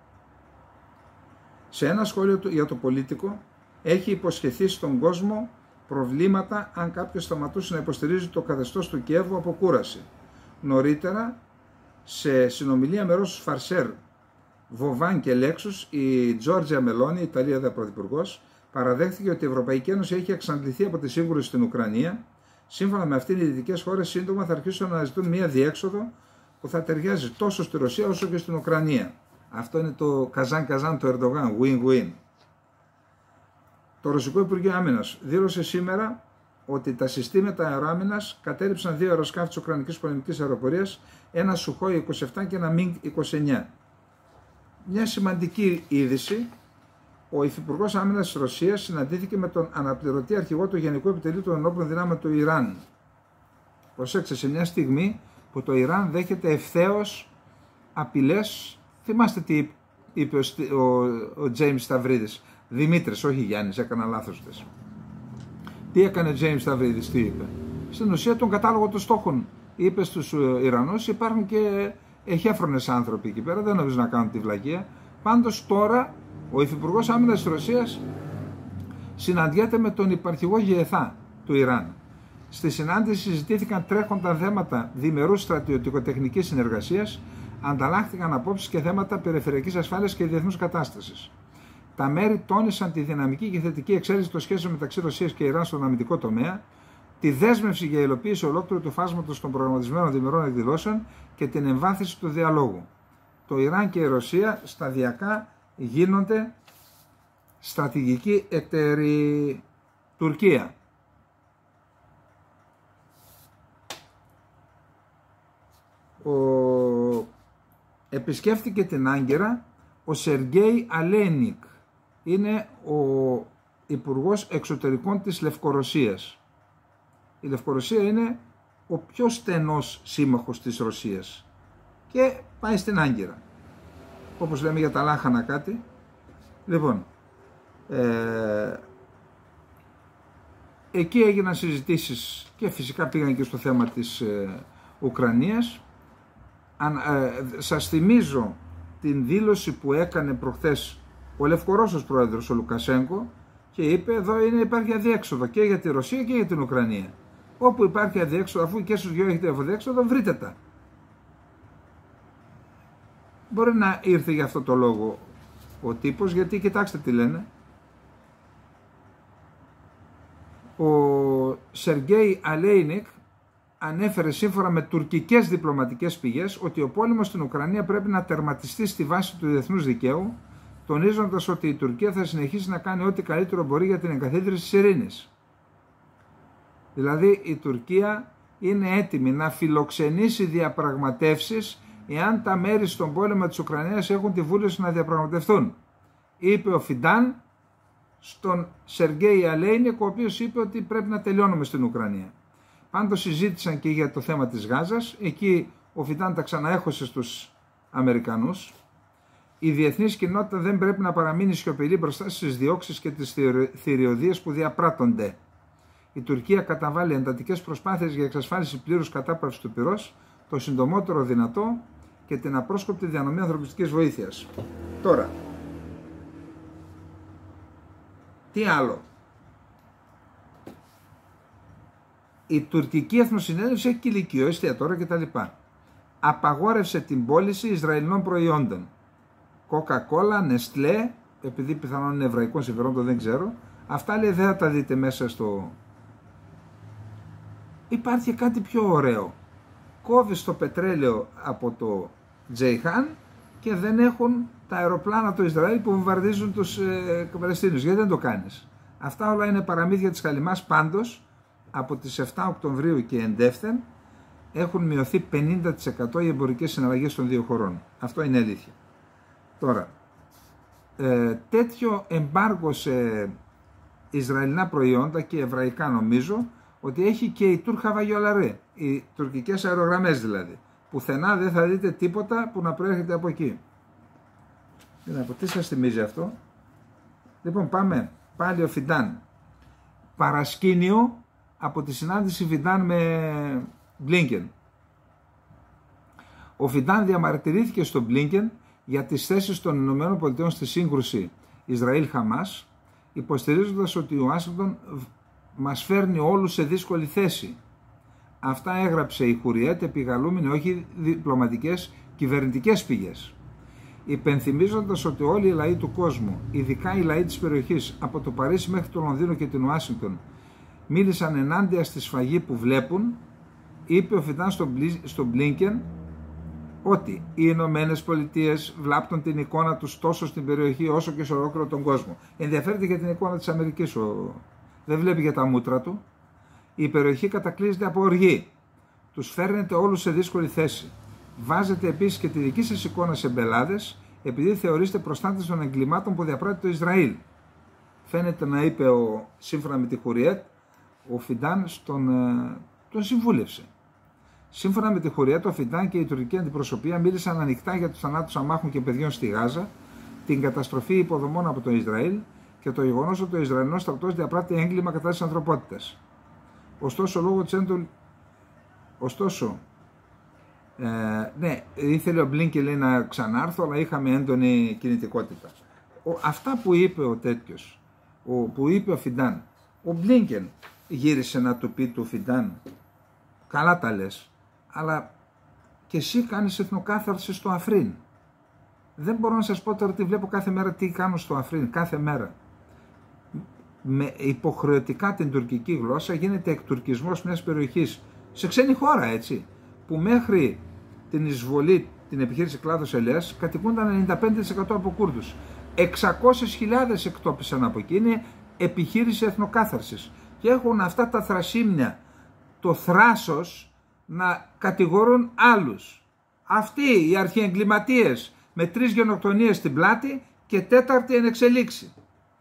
Σε ένα σχόλιο για το Πολίτικο, έχει υποσχεθεί στον κόσμο προβλήματα αν κάποιος σταματούσε να υποστηρίζει το καθεστώς του Κιέβου από κούραση. Νωρίτερα, σε συνομιλία με Ρώσους Φαρσέρ, Βοβάν και Λέξους, η Τζόρτζια Μελόνι, η Ιταλία πρωθυπουργός, παραδέχθηκε ότι η Ευρωπαϊκή Ένωση έχει εξαντληθεί από τη σύγκρουση στην Ουκρανία. Σύμφωνα με αυτήν, οι δυτικές χώρες σύντομα θα αρχίσουν να ζητούν μια διέξοδο που θα ταιριάζει τόσο στη Ρωσία όσο και στην Ουκρανία. Αυτό είναι το καζάν του Ερντογάν, win-win. Το Ρωσικό Υπουργείο Άμυνας δήλωσε σήμερα ότι τα συστήματα αεροάμυνας κατέληψαν 2 αεροσκάφη της Ουκρανικής πολεμικής αεροπορίας, ένα Σουχόι 27 και ένα Μιγκ 29. Μια σημαντική είδηση: ο Υφυπουργός Άμυνας της Ρωσίας συναντήθηκε με τον αναπληρωτή αρχηγό του Γενικού Επιτελείου των Ενόπλων Δυνάμεων του Ιράν. Προσέξτε, σε μια στιγμή που το Ιράν δέχεται ευθέως απειλές. Θυμάστε τι είπε ο Τζέιμς Σταυρίδης. Δημήτρης, όχι Γιάννης, έκανα λάθος τες. Τι έκανε ο Τζέιμς Σταυρίδης, τι είπε? Στην ουσία τον κατάλογο των στόχων είπε στους Ιρανούς, υπάρχουν και εχέφρονες άνθρωποι εκεί πέρα, δεν νομίζω να κάνουν τη βλακεία. Πάντως τώρα ο Υφυπουργός Άμυνας της Ρωσίας συναντιέται με τον υπαρχηγό ΓΕΘΑ του Ιράν. Στη συνάντηση συζητήθηκαν τρέχοντα θέματα διμερούς στρατιωτικοτεχνικής συνεργασίας, ανταλλάχθηκαν απόψεις και θέματα περιφερειακής ασφάλειας και διεθνούς κατάστασης. Τα μέρη τόνισαν τη δυναμική και θετική εξέλιξη των σχέσεων μεταξύ Ρωσίας και Ιράν στον αμυντικό τομέα, τη δέσμευση για υλοποίηση ολόκληρου του φάσματος των προγραμματισμένων διμερών εκδηλώσεων και την εμβάθυνση του διαλόγου. Το Ιράν και η Ρωσία σταδιακά γίνονται στρατηγικοί εταίροι. Τουρκία. Επισκέφθηκε την Άγκυρα ο Σεργέι Αλένικ. Είναι ο Υπουργός Εξωτερικών της Λευκορωσίας. Η Λευκορωσία είναι ο πιο στενός σύμμαχος της Ρωσίας και πάει στην Άγκυρα. Όπως λέμε για τα λάχανα κάτι. Λοιπόν, εκεί έγιναν συζητήσεις και φυσικά πήγαν και στο θέμα της Ουκρανίας. Σας θυμίζω την δήλωση που έκανε προχθές ο Λευκορώσος πρόεδρος ο Λουκασέγκο και είπε εδώ υπάρχει αδιέξοδο και για τη Ρωσία και για την Ουκρανία. Όπου υπάρχει αδιέξοδο, αφού και στους δυο έχετε αδιέξοδο, βρείτε τα. Μπορεί να ήρθε για αυτό το λόγο ο τύπος, γιατί κοιτάξτε τι λένε. Ο Σεργέι Αλέινικ ανέφερε σύμφωνα με τουρκικές διπλωματικές πηγές ότι ο πόλεμος στην Ουκρανία πρέπει να τερματιστεί στη βάση του διεθνούς δικαίου, τονίζοντας ότι η Τουρκία θα συνεχίσει να κάνει ό,τι καλύτερο μπορεί για την εγκαθίδρυση της ειρήνης. Δηλαδή η Τουρκία είναι έτοιμη να φιλοξενήσει διαπραγματεύσεις εάν τα μέρη στον πόλεμο της Ουκρανίας έχουν τη βούληση να διαπραγματευτούν. Είπε ο Φιντάν στον Σεργέι Αλέινικ, ο οποίος είπε ότι πρέπει να τελειώνουμε στην Ουκρανία. Πάντως συζήτησαν και για το θέμα της Γάζας. Εκεί ο Φιντάν τα ξαναέχωσε στους Αμερικανούς. Η διεθνής κοινότητα δεν πρέπει να παραμείνει σιωπηλή μπροστά στις διώξεις και τις θηριωδίες που διαπράττονται. Η Τουρκία καταβάλει εντατικές προσπάθειες για εξασφάλιση πλήρους κατάπαυσης του πυρός, το συντομότερο δυνατό και την απρόσκοπτη διανομή ανθρωπιστικής βοήθειας. Τώρα, τι άλλο? Η τουρκική εθνοσυνέλευση έχει κηλικείο, εστιατόρια κτλ. Απαγόρευσε την πώληση Ισραηλινών προϊόντων. Coca-Cola, Nestlé, επειδή πιθανόν είναι εβραϊκών συμφερόντων, δεν ξέρω. Αυτά λέει δεν θα τα δείτε μέσα στο... Υπάρχει κάτι πιο ωραίο. Κόβεις το πετρέλαιο από το Τζέιχαν και δεν έχουν τα αεροπλάνα του Ισραήλ που βομβαρδίζουν τους Παλαιστίνιους. Γιατί δεν το κάνεις? Αυτά όλα είναι παραμύθια της Χαλιμάς. Πάντως, από τις 7 Οκτωβρίου και εντεύθεν έχουν μειωθεί 50% οι εμπορικές συναλλαγές των δύο χωρών. Αυτό είναι αλήθεια. Τώρα, τέτοιο εμπάργο σε Ισραηλινά προϊόντα και εβραϊκά νομίζω ότι έχει και η Τουρκ Χαβαγιολαρέ, οι τουρκικές αερογραμμές δηλαδή. Πουθενά δεν θα δείτε τίποτα που να προέρχεται από εκεί. Τι σας θυμίζει αυτό? Λοιπόν, πάμε πάλι ο Φιντάν. Παρασκήνιο από τη συνάντηση Φιντάν με Μπλίνκεν. Ο Φιντάν διαμαρτυρήθηκε στον Μπλίνκεν για τις θέσεις των ΗΠΑ στη σύγκρουση Ισραήλ-Χαμάς, υποστηρίζοντας ότι ο Ουάσιγκτον μας φέρνει όλους σε δύσκολη θέση. Αυτά έγραψε η Χουριέτ, επιγαλούμενη όχι διπλωματικές, κυβερνητικές πηγές. υπενθυμίζοντας ότι όλοι οι λαοί του κόσμου, ειδικά οι λαοί της περιοχής, από το Παρίσι μέχρι το Λονδίνο και την Ουάσιγκτον, μίλησαν ενάντια στη σφαγή που βλέπουν, είπε ο Φιντάν στον Μπλίνκεν ότι οι Ηνωμένες Πολιτείες βλάπτουν την εικόνα τους τόσο στην περιοχή όσο και σε ολόκληρο τον κόσμο. Ενδιαφέρεται για την εικόνα της Αμερικής, δεν βλέπει για τα μούτρα του. Η περιοχή κατακλείζεται από οργή. Τους φέρνετε όλους σε δύσκολη θέση. Βάζετε επίσης και τη δική σας εικόνα σε μπελάδες, επειδή θεωρείστε προστάτες των εγκλημάτων που διαπράττει το Ισραήλ. Φαίνεται να είπε, σύμφωνα με τη Χουριέτ, ο Φιντάν τον συμβούλευσε. Σύμφωνα με τη Χουριέτ, ο Φιντάν και η τουρκική αντιπροσωπεία μίλησαν ανοιχτά για τους θανάτους αμάχων και παιδιών στη Γάζα, την καταστροφή υποδομών από το Ισραήλ και το γεγονός ότι ο Ισραηλινός στρατός διαπράττει έγκλημα κατά της ανθρωπότητας. Ναι, ήθελε ο Μπλίνκεν, λέει, να ξανάρθω, αλλά είχαμε έντονη κινητικότητα. Αυτά που είπε ο τέτοιος, που είπε ο Φιντάν, ο Μπλίνκεν γύρισε να του πει του Φιντάν, καλά τα λες, αλλά και εσύ κάνεις εθνοκάθαρση στο Αφρίν. Δεν μπορώ να σας πω τώρα τι βλέπω κάθε μέρα, τι κάνω στο Αφρίν, κάθε μέρα. Με υποχρεωτικά την τουρκική γλώσσα γίνεται εκτουρκισμός μιας περιοχής σε ξένη χώρα, έτσι, που μέχρι την εισβολή, την επιχείρηση Κλάδος Ελαιάς, κατοικούνταν 95% από Κούρδους. 600.000 εκτόπισαν από εκεί, είναι επιχείρηση εθνοκάθαρσης και έχουν αυτά τα θρασίμνια το θράσος να κατηγορούν άλλους. Αυτοί οι αρχιεγκληματίες με 3 γενοκτονίες στην πλάτη και 4η εν εξελίξη.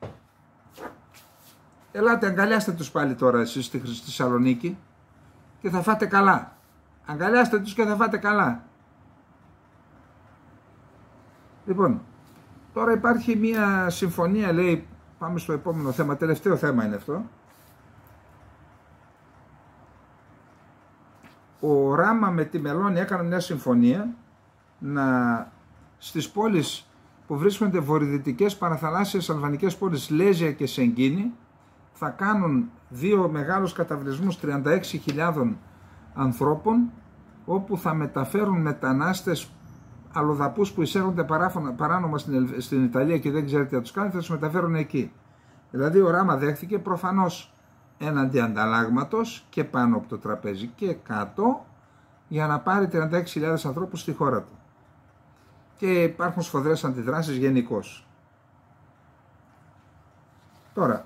Ελάτε, αγκαλιάστε τους πάλι τώρα εσείς στη Θεσσαλονίκη και θα φάτε καλά. Αγκαλιάστε τους και θα φάτε καλά. Λοιπόν, τώρα υπάρχει μια συμφωνία, λέει, πάμε στο επόμενο θέμα, τελευταίο θέμα είναι αυτό. Ο Ράμα με τη Μελώνη έκαναν μια συμφωνία στις πόλεις που βρίσκονται βορειοδυτικές παραθαλάσσιες αλβανικές πόλεις Λέζια και Σεγκίνη θα κάνουν 2 μεγάλους καταβλισμούς 36.000 ανθρώπων, όπου θα μεταφέρουν μετανάστες αλλοδαπούς που εισέρχονται παράνομα στην Ιταλία και δεν ξέρετε τι θα τους κάνει, θα τους μεταφέρουν εκεί. Δηλαδή ο Ράμα δέχθηκε προφανώς έναντι ανταλλάγματος και πάνω από το τραπέζι και κάτω, για να πάρει 36.000 ανθρώπους στη χώρα του. Και υπάρχουν σφοδρές αντιδράσεις γενικώς. Τώρα,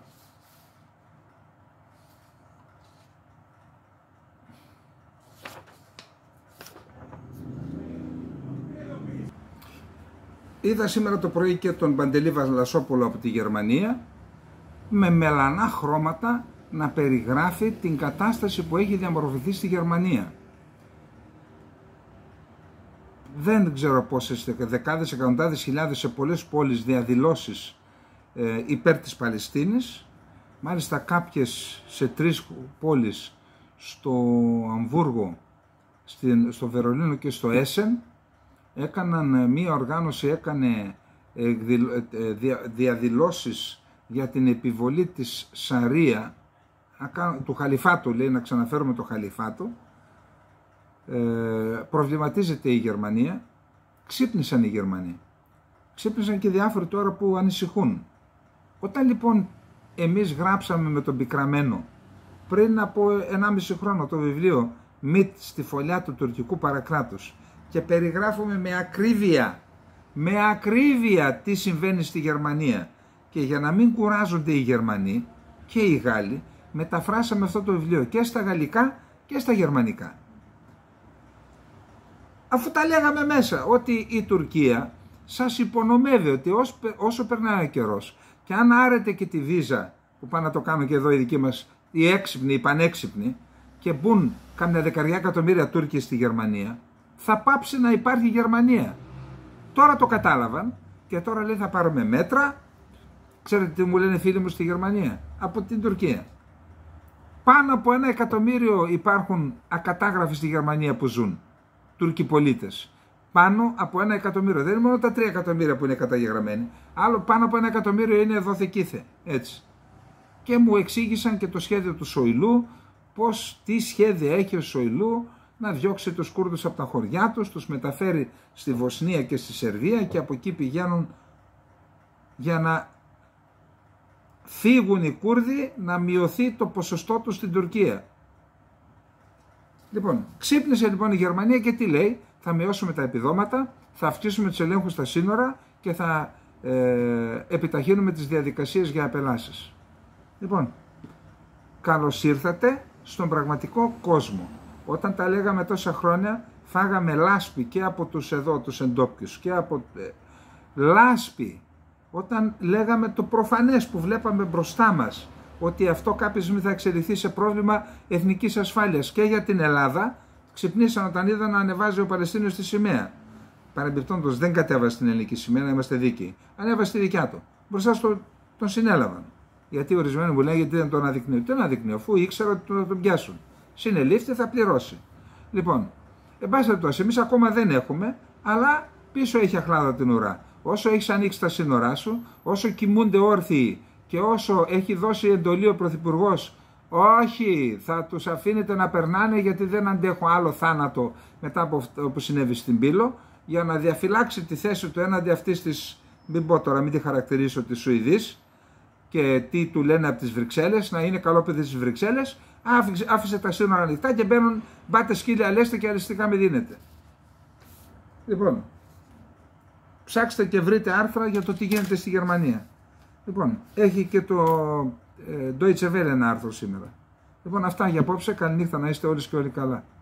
είδα σήμερα το πρωί και τον Παντελή Βαλασσόπουλο από τη Γερμανία με μελανά χρώματα να περιγράφει την κατάσταση που έχει διαμορφωθεί στη Γερμανία. Δεν ξέρω πόσες, δεκάδες, εκατοντάδες χιλιάδες σε πολλές πόλεις διαδηλώσεις υπέρ της Παλαιστίνης. Μάλιστα κάποιες σε 3 πόλεις, στο Αμβούργο, στο Βερολίνο και στο Έσεν, έκαναν μία οργάνωση, έκανε διαδηλώσεις για την επιβολή της Σαρία, του Χαλιφάτου, λέει, να ξαναφέρουμε το Χαλιφάτο. Προβληματίζεται η Γερμανία, ξύπνησαν οι Γερμανοί, ξύπνησαν και διάφοροι τώρα που ανησυχούν. Όταν λοιπόν εμείς γράψαμε με τον Πικραμένο πριν από 1,5 χρόνο το βιβλίο «Μιτ στη φωλιά του τουρκικού παρακράτους» και περιγράφουμε με ακρίβεια τι συμβαίνει στη Γερμανία, και για να μην κουράζονται οι Γερμανοί και οι Γάλλοι, μεταφράσαμε αυτό το βιβλίο και στα γαλλικά και στα γερμανικά. Αφού τα λέγαμε μέσα ότι η Τουρκία σας υπονομεύει, ότι όσο περνάει ο καιρός και αν άρετε και τη βίζα, που πάνε να το κάνουν και εδώ οι δικοί μας, οι έξυπνοι, οι πανέξυπνοι, και μπουν κάμια 10 εκατομμύρια Τούρκοι στη Γερμανία, θα πάψει να υπάρχει Γερμανία. Τώρα το κατάλαβαν και τώρα λέει θα πάρουμε μέτρα. Ξέρετε τι μου λένε φίλοι μου στη Γερμανία, από την Τουρκία? Πάνω από 1 εκατομμύριο υπάρχουν ακατάγραφοι στη Γερμανία που ζουν, Τούρκοι πολίτες. Πάνω από 1 εκατομμύριο. Δεν είναι μόνο τα 3 εκατομμύρια που είναι καταγεγραμμένοι. Άλλο πάνω από 1 εκατομμύριο είναι δοθεκήθε. Έτσι. Και μου εξήγησαν και το σχέδιο του Σοηλού, τι σχέδια έχει ο Σοηλού να διώξει τους Κούρδους από τα χωριά τους, τους μεταφέρει στη Βοσνία και στη Σερβία και από εκεί πηγαίνουν για να φύγουν οι Κούρδοι, να μειωθεί το ποσοστό τους στην Τουρκία. Λοιπόν, ξύπνησε λοιπόν η Γερμανία και τι λέει? Θα μειώσουμε τα επιδόματα, θα αυξήσουμε τους ελέγχους στα σύνορα και θα επιταχύνουμε τις διαδικασίες για απελάσεις. Λοιπόν, καλώς ήρθατε στον πραγματικό κόσμο. Όταν τα λέγαμε τόσα χρόνια, φάγαμε λάσπη και από τους εδώ, τους εντόπιους, και από λάσπη. Όταν λέγαμε το προφανές που βλέπαμε μπροστά μας, ότι αυτό κάποια στιγμή θα εξελιχθεί σε πρόβλημα εθνικής ασφάλειας και για την Ελλάδα, ξυπνήσαν όταν είδαν να ανεβάζει ο Παλαιστίνιος τη σημαία. Παρεμπιπτόντως δεν κατέβασε την ελληνική σημαία, να είμαστε δίκαιοι. Ανέβασε τη δικιά του. Μπροστά τον συνέλαβαν. Γιατί ορισμένοι μου λένε γιατί δεν τον αναδεικνύει. Τι αναδεικνύει, αφού ήξερα ότι θα τον πιάσουν. Συνελήφθη, θα πληρώσει. Λοιπόν, εν πάση περιπτώσει, εμείς ακόμα δεν έχουμε, αλλά πίσω έχει αχλάδα την ουρά. Όσο έχεις ανοίξει τα σύνορά σου, όσο κοιμούνται όρθιοι και όσο έχει δώσει εντολή ο Πρωθυπουργός, όχι, θα τους αφήνετε να περνάνε γιατί δεν αντέχουν άλλο θάνατο μετά από αυτό που συνέβη στην Πύλο, για να διαφυλάξει τη θέση του έναντι αυτής της, μην πω τώρα, μην τη χαρακτηρίσω, της Σουηδής, και τι του λένε από τις Βρυξέλλες, να είναι καλό παιδί στις Βρυξέλλες, άφησε τα σύνορα ανοιχτά και μπαίνουν, μπάτε σκύλια λέστε και αριστικά με δίνετε. Λοιπόν, ψάξτε και βρείτε άρθρα για το τι γίνεται στη Γερμανία. Λοιπόν, έχει και το Deutsche Welle ένα άρθρο σήμερα. Λοιπόν, αυτά για απόψε. Καληνύχτα, να είστε όλοι και όλοι καλά.